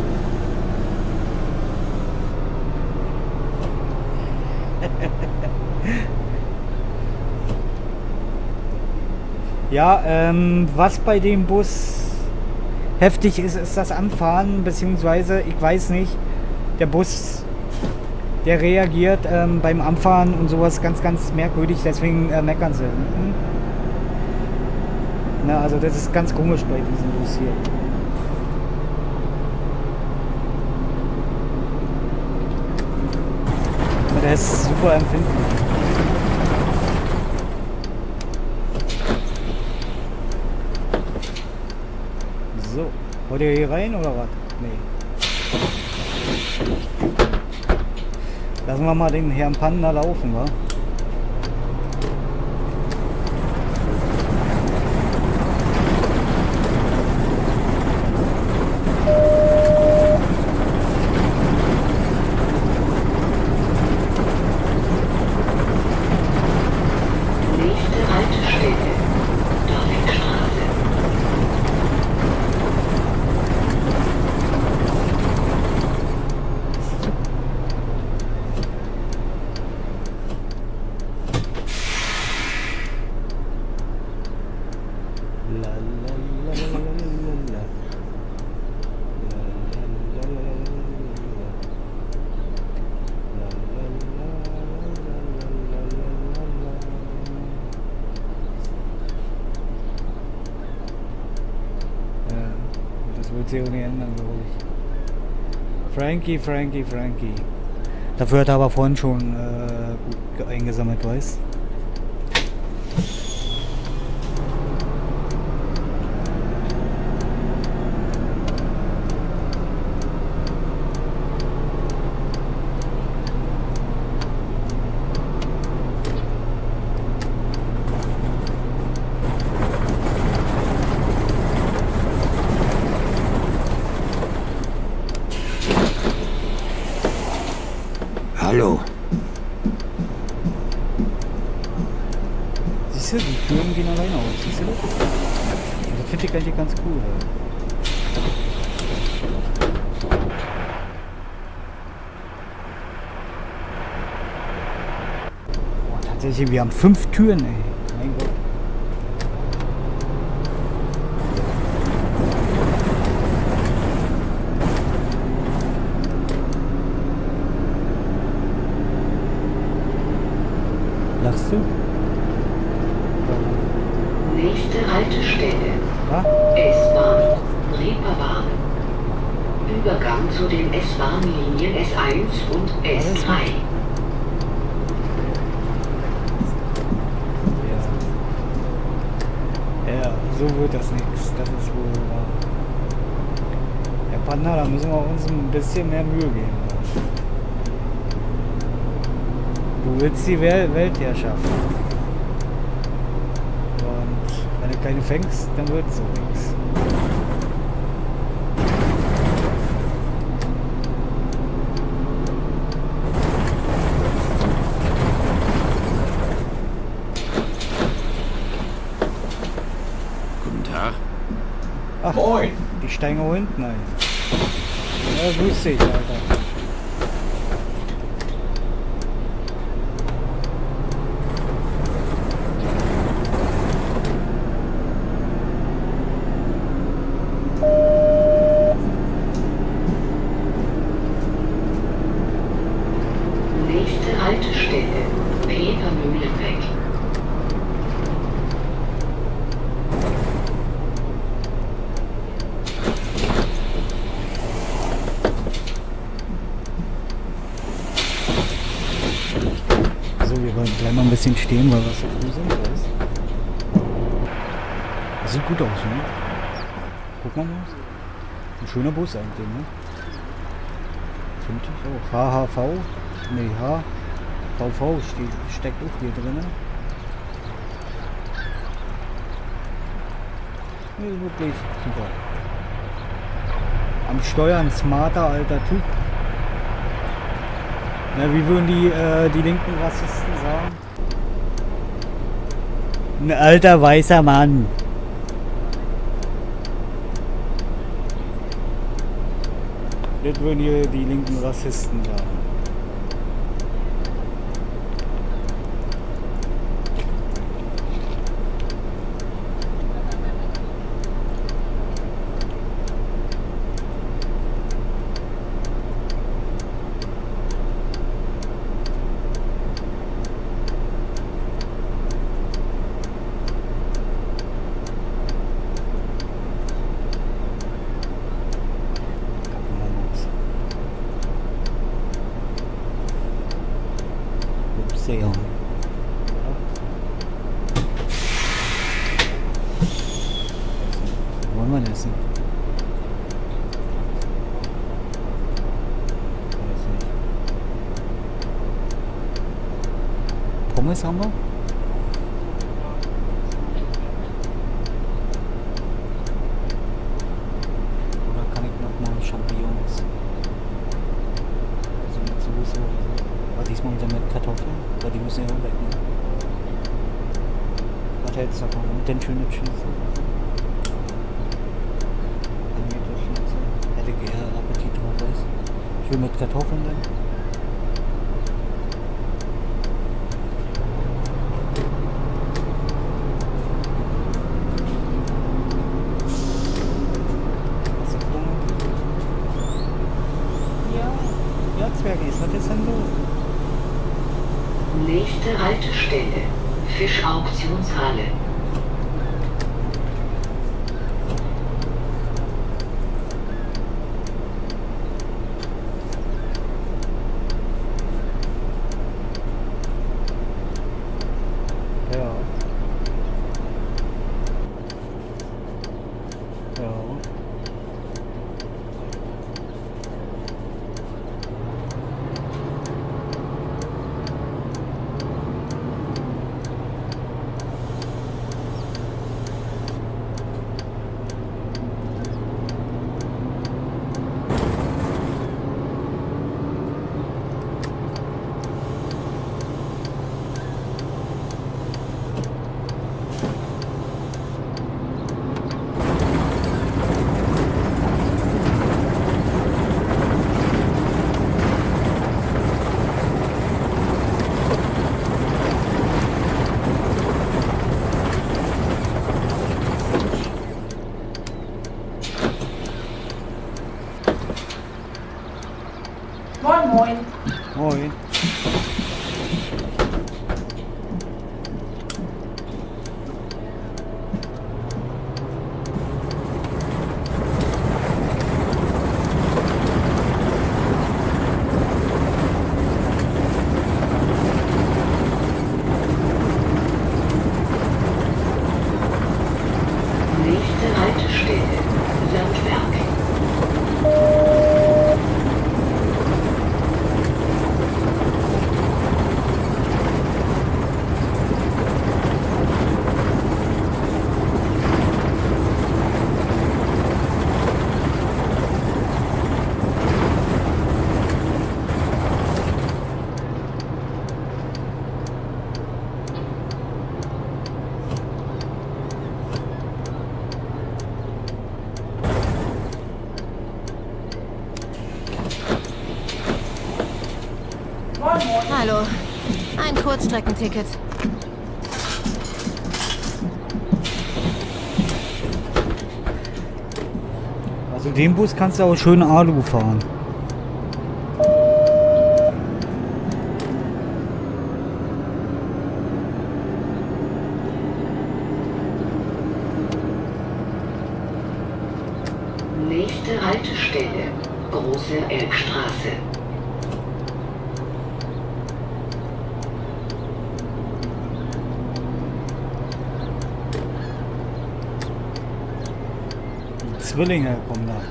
Ja, was bei dem Bus heftig ist, ist das Anfahren, beziehungsweise, ich weiß nicht, der Bus, der reagiert beim Anfahren und sowas ganz, ganz merkwürdig, deswegen meckern sie. Na, also das ist ganz komisch bei diesem Bus hier. Aber der ist super empfindlich. So, wollt ihr hier rein oder was? Nee. Lassen wir mal den Herrn Panda laufen, wa? Nächste Haltestelle, Dorfstraße. La la la la la la la. La la la la la la. La la la la la la. Ja, das wird sich auch nicht ändern, glaube ich. Frankie. Dafür hat er aber vorhin schon gut eingesammelt, weißt du? Hallo. Siehst du, die Türen gehen alleine aus, siehst du das? Das finde ich eigentlich ganz cool. Boah, tatsächlich, wir haben 5 Türen, ey. Mein Gott. Lachst du? Nächste Haltestelle, Ja? S-Bahn, Reeperbahn. Übergang zu den S-Bahn-Linien S1 und S3. Ja, so wird das nichts. Das ist wohl wahr. Herr Panda, da müssen wir uns ein bisschen mehr Mühe geben. Du willst die Weltherrschaft. Und wenn du keine fängst, dann wird so nichts. Guten Tag. Ach, Moin. die steigen auch hinten ein. Ja, grüß dich, Alter. Nächste Haltestelle, Petermühlenbeck. So, wir wollen gleich mal ein bisschen stehen, weil wir so früh sind. Das sieht gut aus, ne? Guck mal. Ein schöner Bus eigentlich, ne? Finde ich auch. HHV? Ne, HVV steckt auch hier drin. Ne, wirklich super. Am Steuern smarter alter Typ. Na, wie würden die linken Rassisten sagen? Ein alter weißer Mann. Das würden hier die linken Rassisten sagen. Sehr. Ja. Wollen wir essen? Weiß nicht. Pommes haben wir? Oder kann ich noch mal Champignons? Also mit Soße oder so. Aber diesmal wieder mit Kartoffeln, weil die müssen ja auch weg, ne? Was hältst du davon? Und den schönen Schnitzel? Hätte gerne Appetit drauf ist. Schön mit Kartoffeln dann. Hast du Hunger? Ja, Zwergis, was ist denn los? Nächste Haltestelle. Fischauktionshalle. Ja. Ja. Moin, moin. Moin. Nächste Haltestelle. Landwerk. Hallo. Ein Kurzstreckenticket. Also den Bus kannst du auch schön Alu fahren. Nächste Haltestelle. Große Elbstraße. Die Zwillinge kommen da.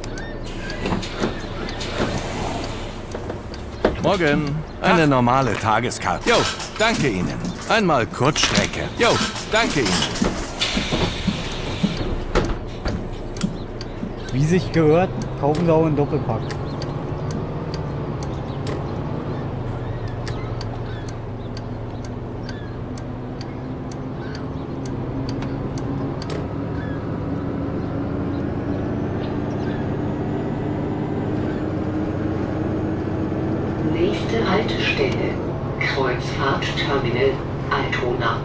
Morgen. Eine normale Tageskarte. Jo, danke Ihnen. Einmal Kurzstrecke. Jo, danke Ihnen. Wie sich gehört, kaufen sie auch einen Doppelpack. Nächste Haltestelle. Kreuzfahrtterminal Altona.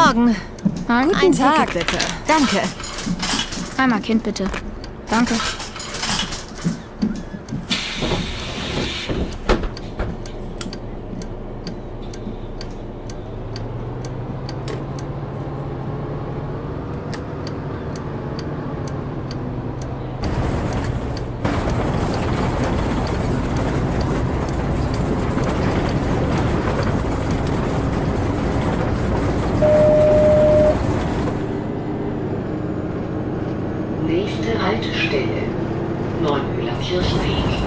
Morgen. Hi. Ein Ticket bitte. Danke. Einmal Kind bitte. Danke. Nächste Haltestelle: Neumühler Kirchenweg.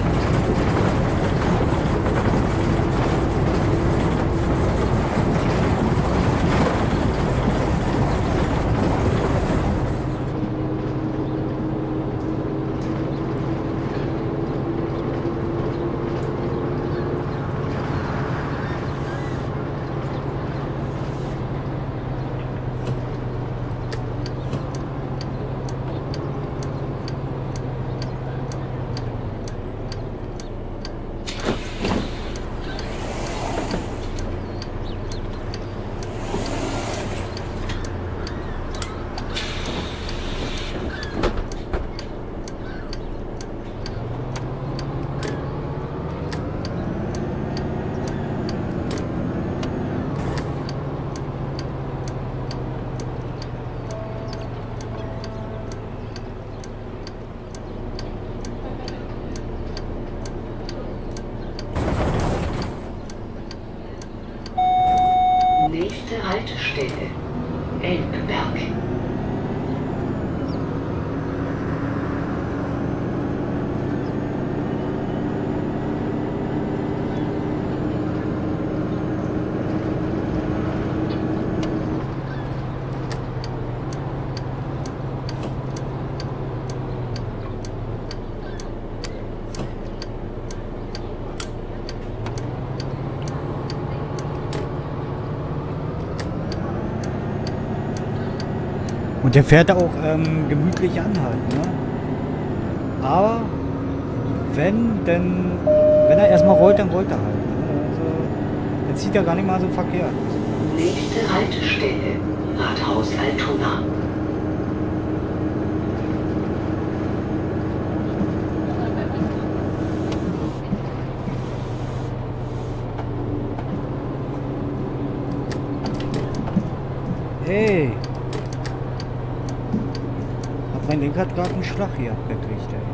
Nächste Haltestelle: Elbberg. Und der fährt auch gemütlich an halt, ne? Aber wenn er erstmal rollt, dann rollt er halt. Ne? Also, dann zieht er gar nicht mal so verkehrt. Nächste Haltestelle: Rathaus Altona. Hey! Mein Lenker hat gerade einen Schlag hier abgekriegt, ey.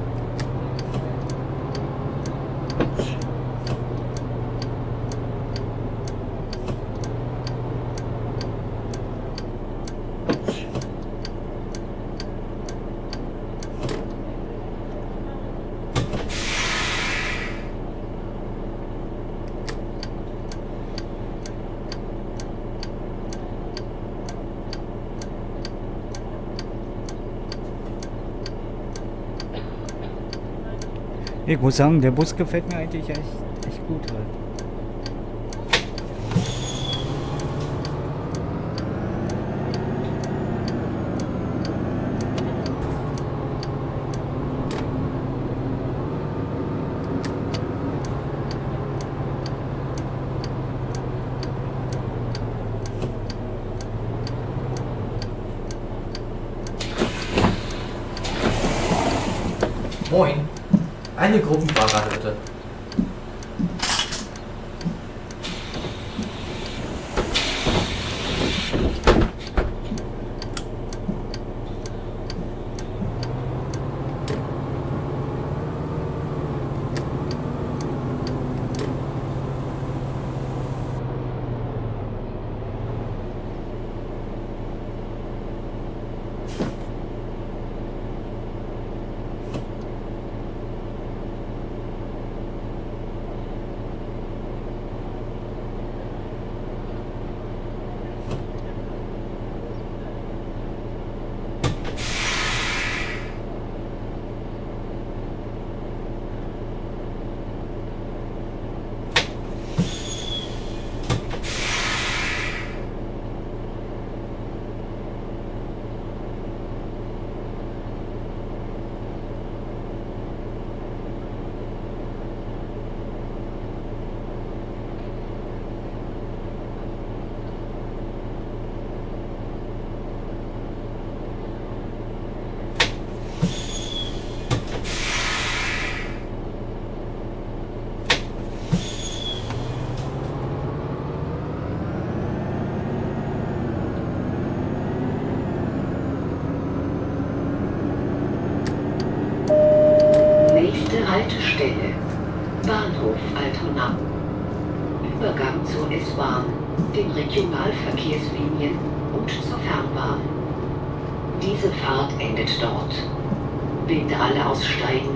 Ich muss sagen, der Bus gefällt mir eigentlich echt gut halt. Moin. Eine Gruppenfahrrad bitte. Haltestelle Bahnhof Altona. Übergang zur S-Bahn, den Regionalverkehrslinien und zur Fernbahn. Diese Fahrt endet dort. Bitte alle aussteigen.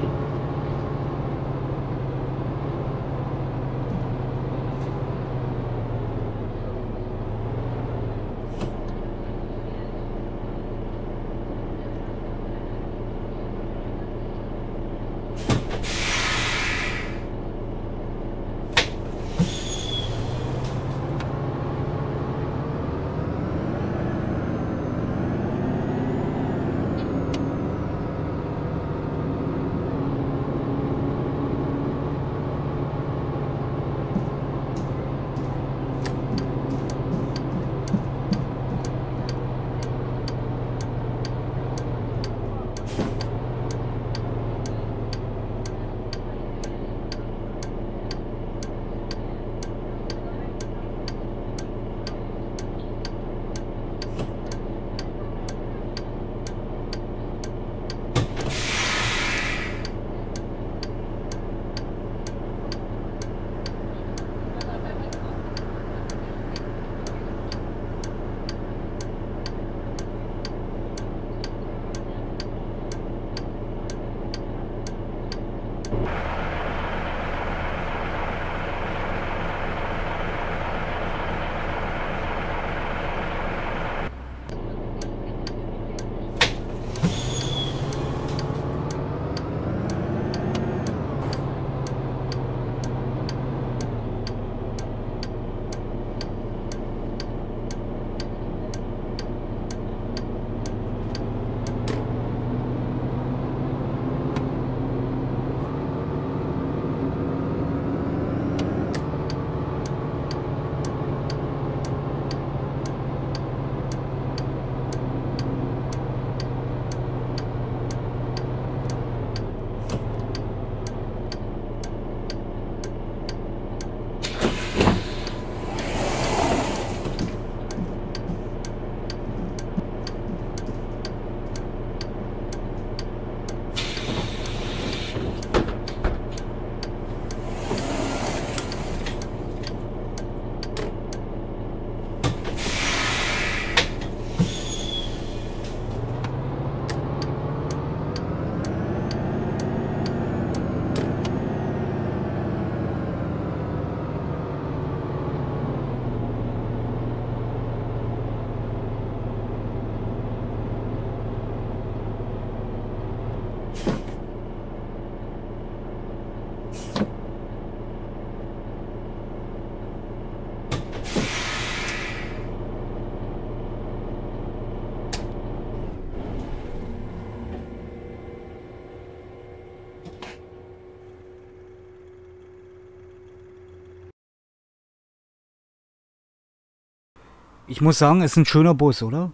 Ich muss sagen, es ist ein schöner Bus, oder?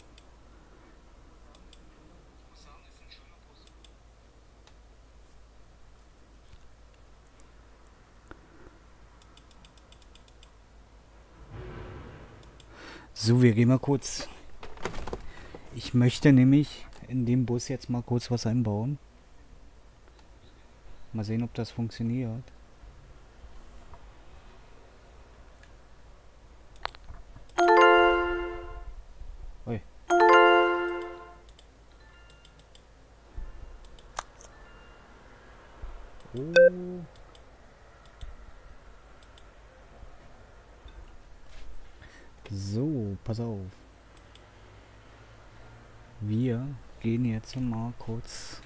So, wir gehen mal kurz. Ich möchte nämlich in dem Bus jetzt mal kurz was einbauen. Mal sehen, ob das funktioniert. Ui. Oh. So, pass auf. Wir gehen jetzt mal kurz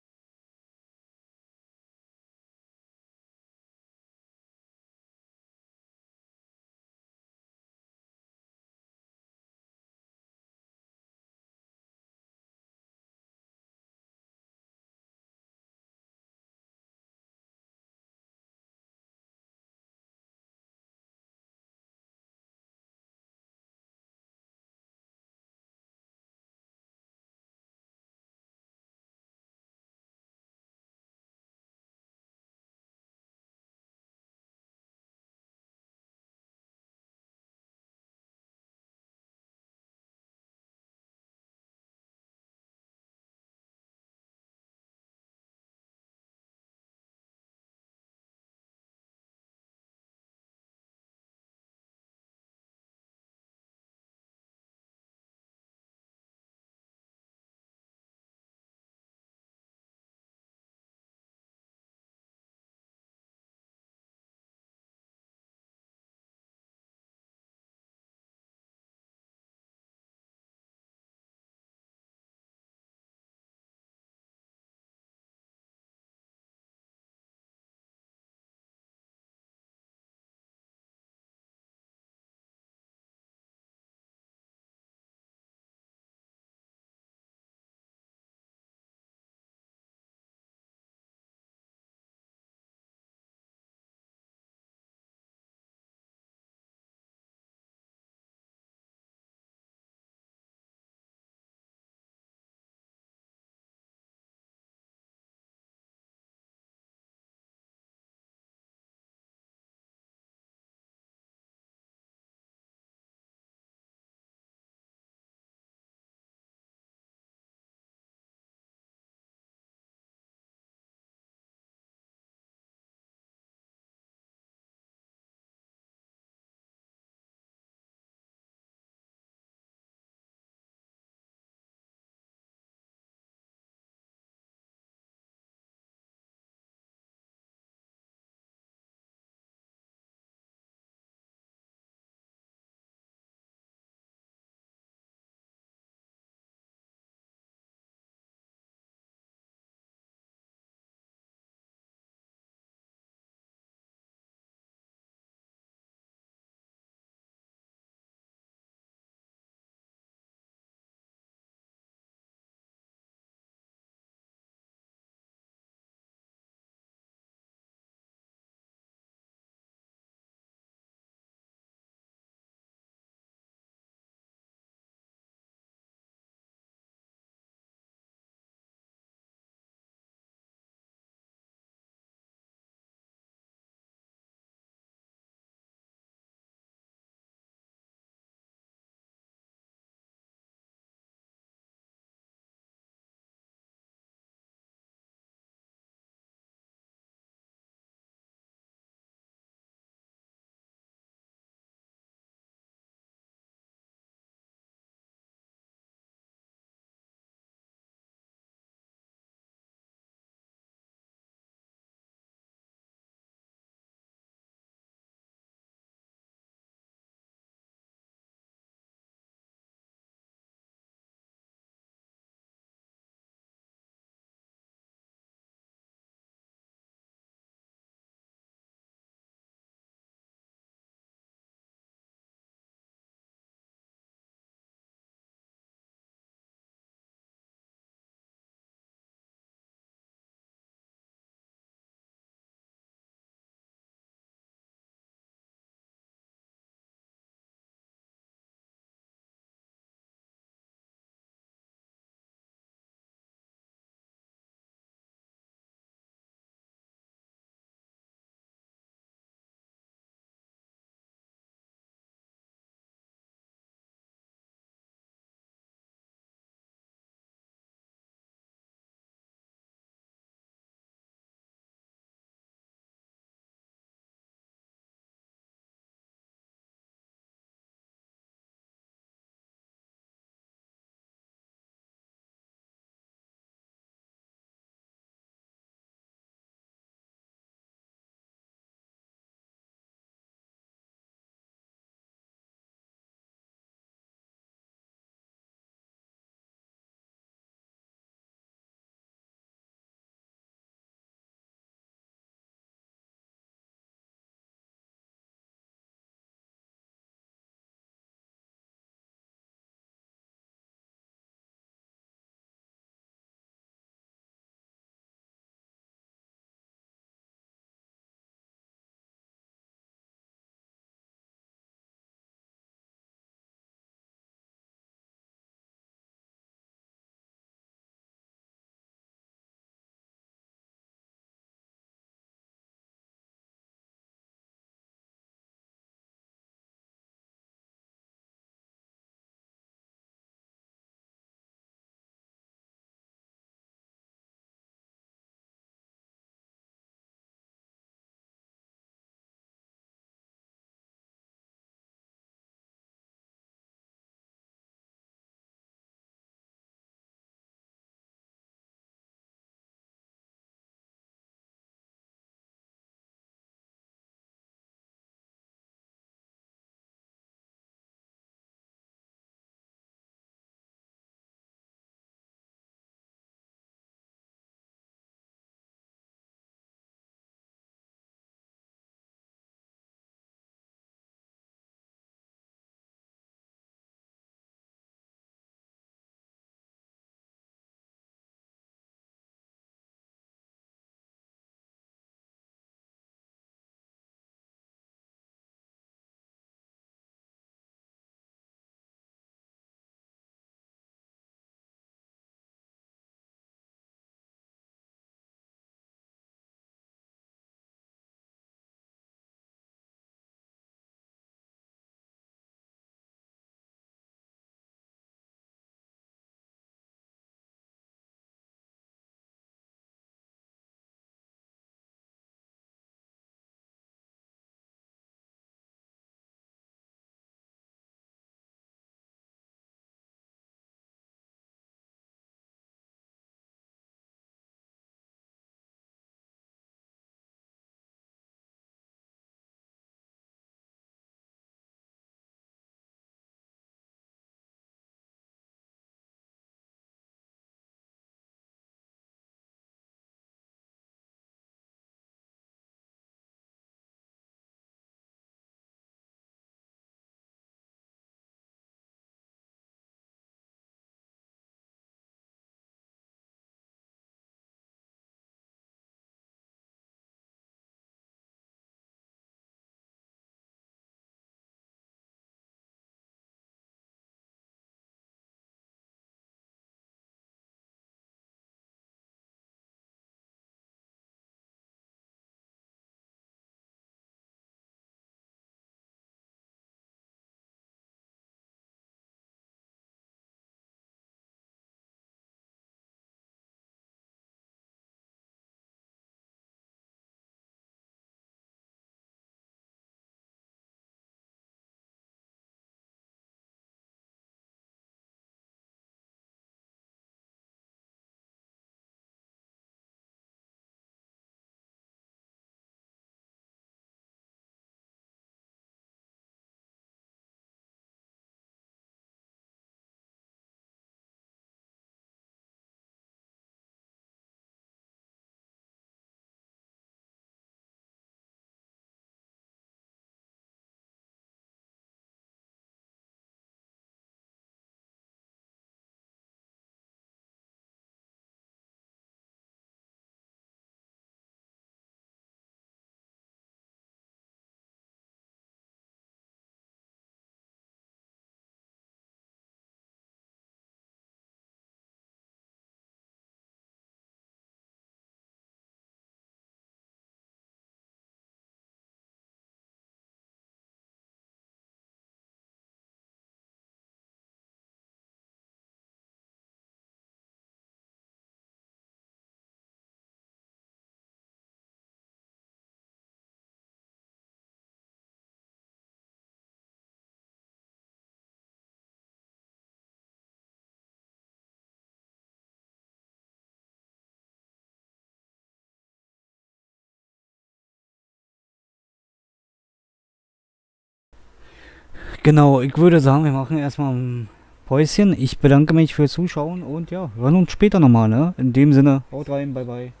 Genau, ich würde sagen, wir machen erstmal ein Päuschen. Ich bedanke mich fürs Zuschauen und ja, hören uns später nochmal, ne? In dem Sinne, haut rein, bye bye.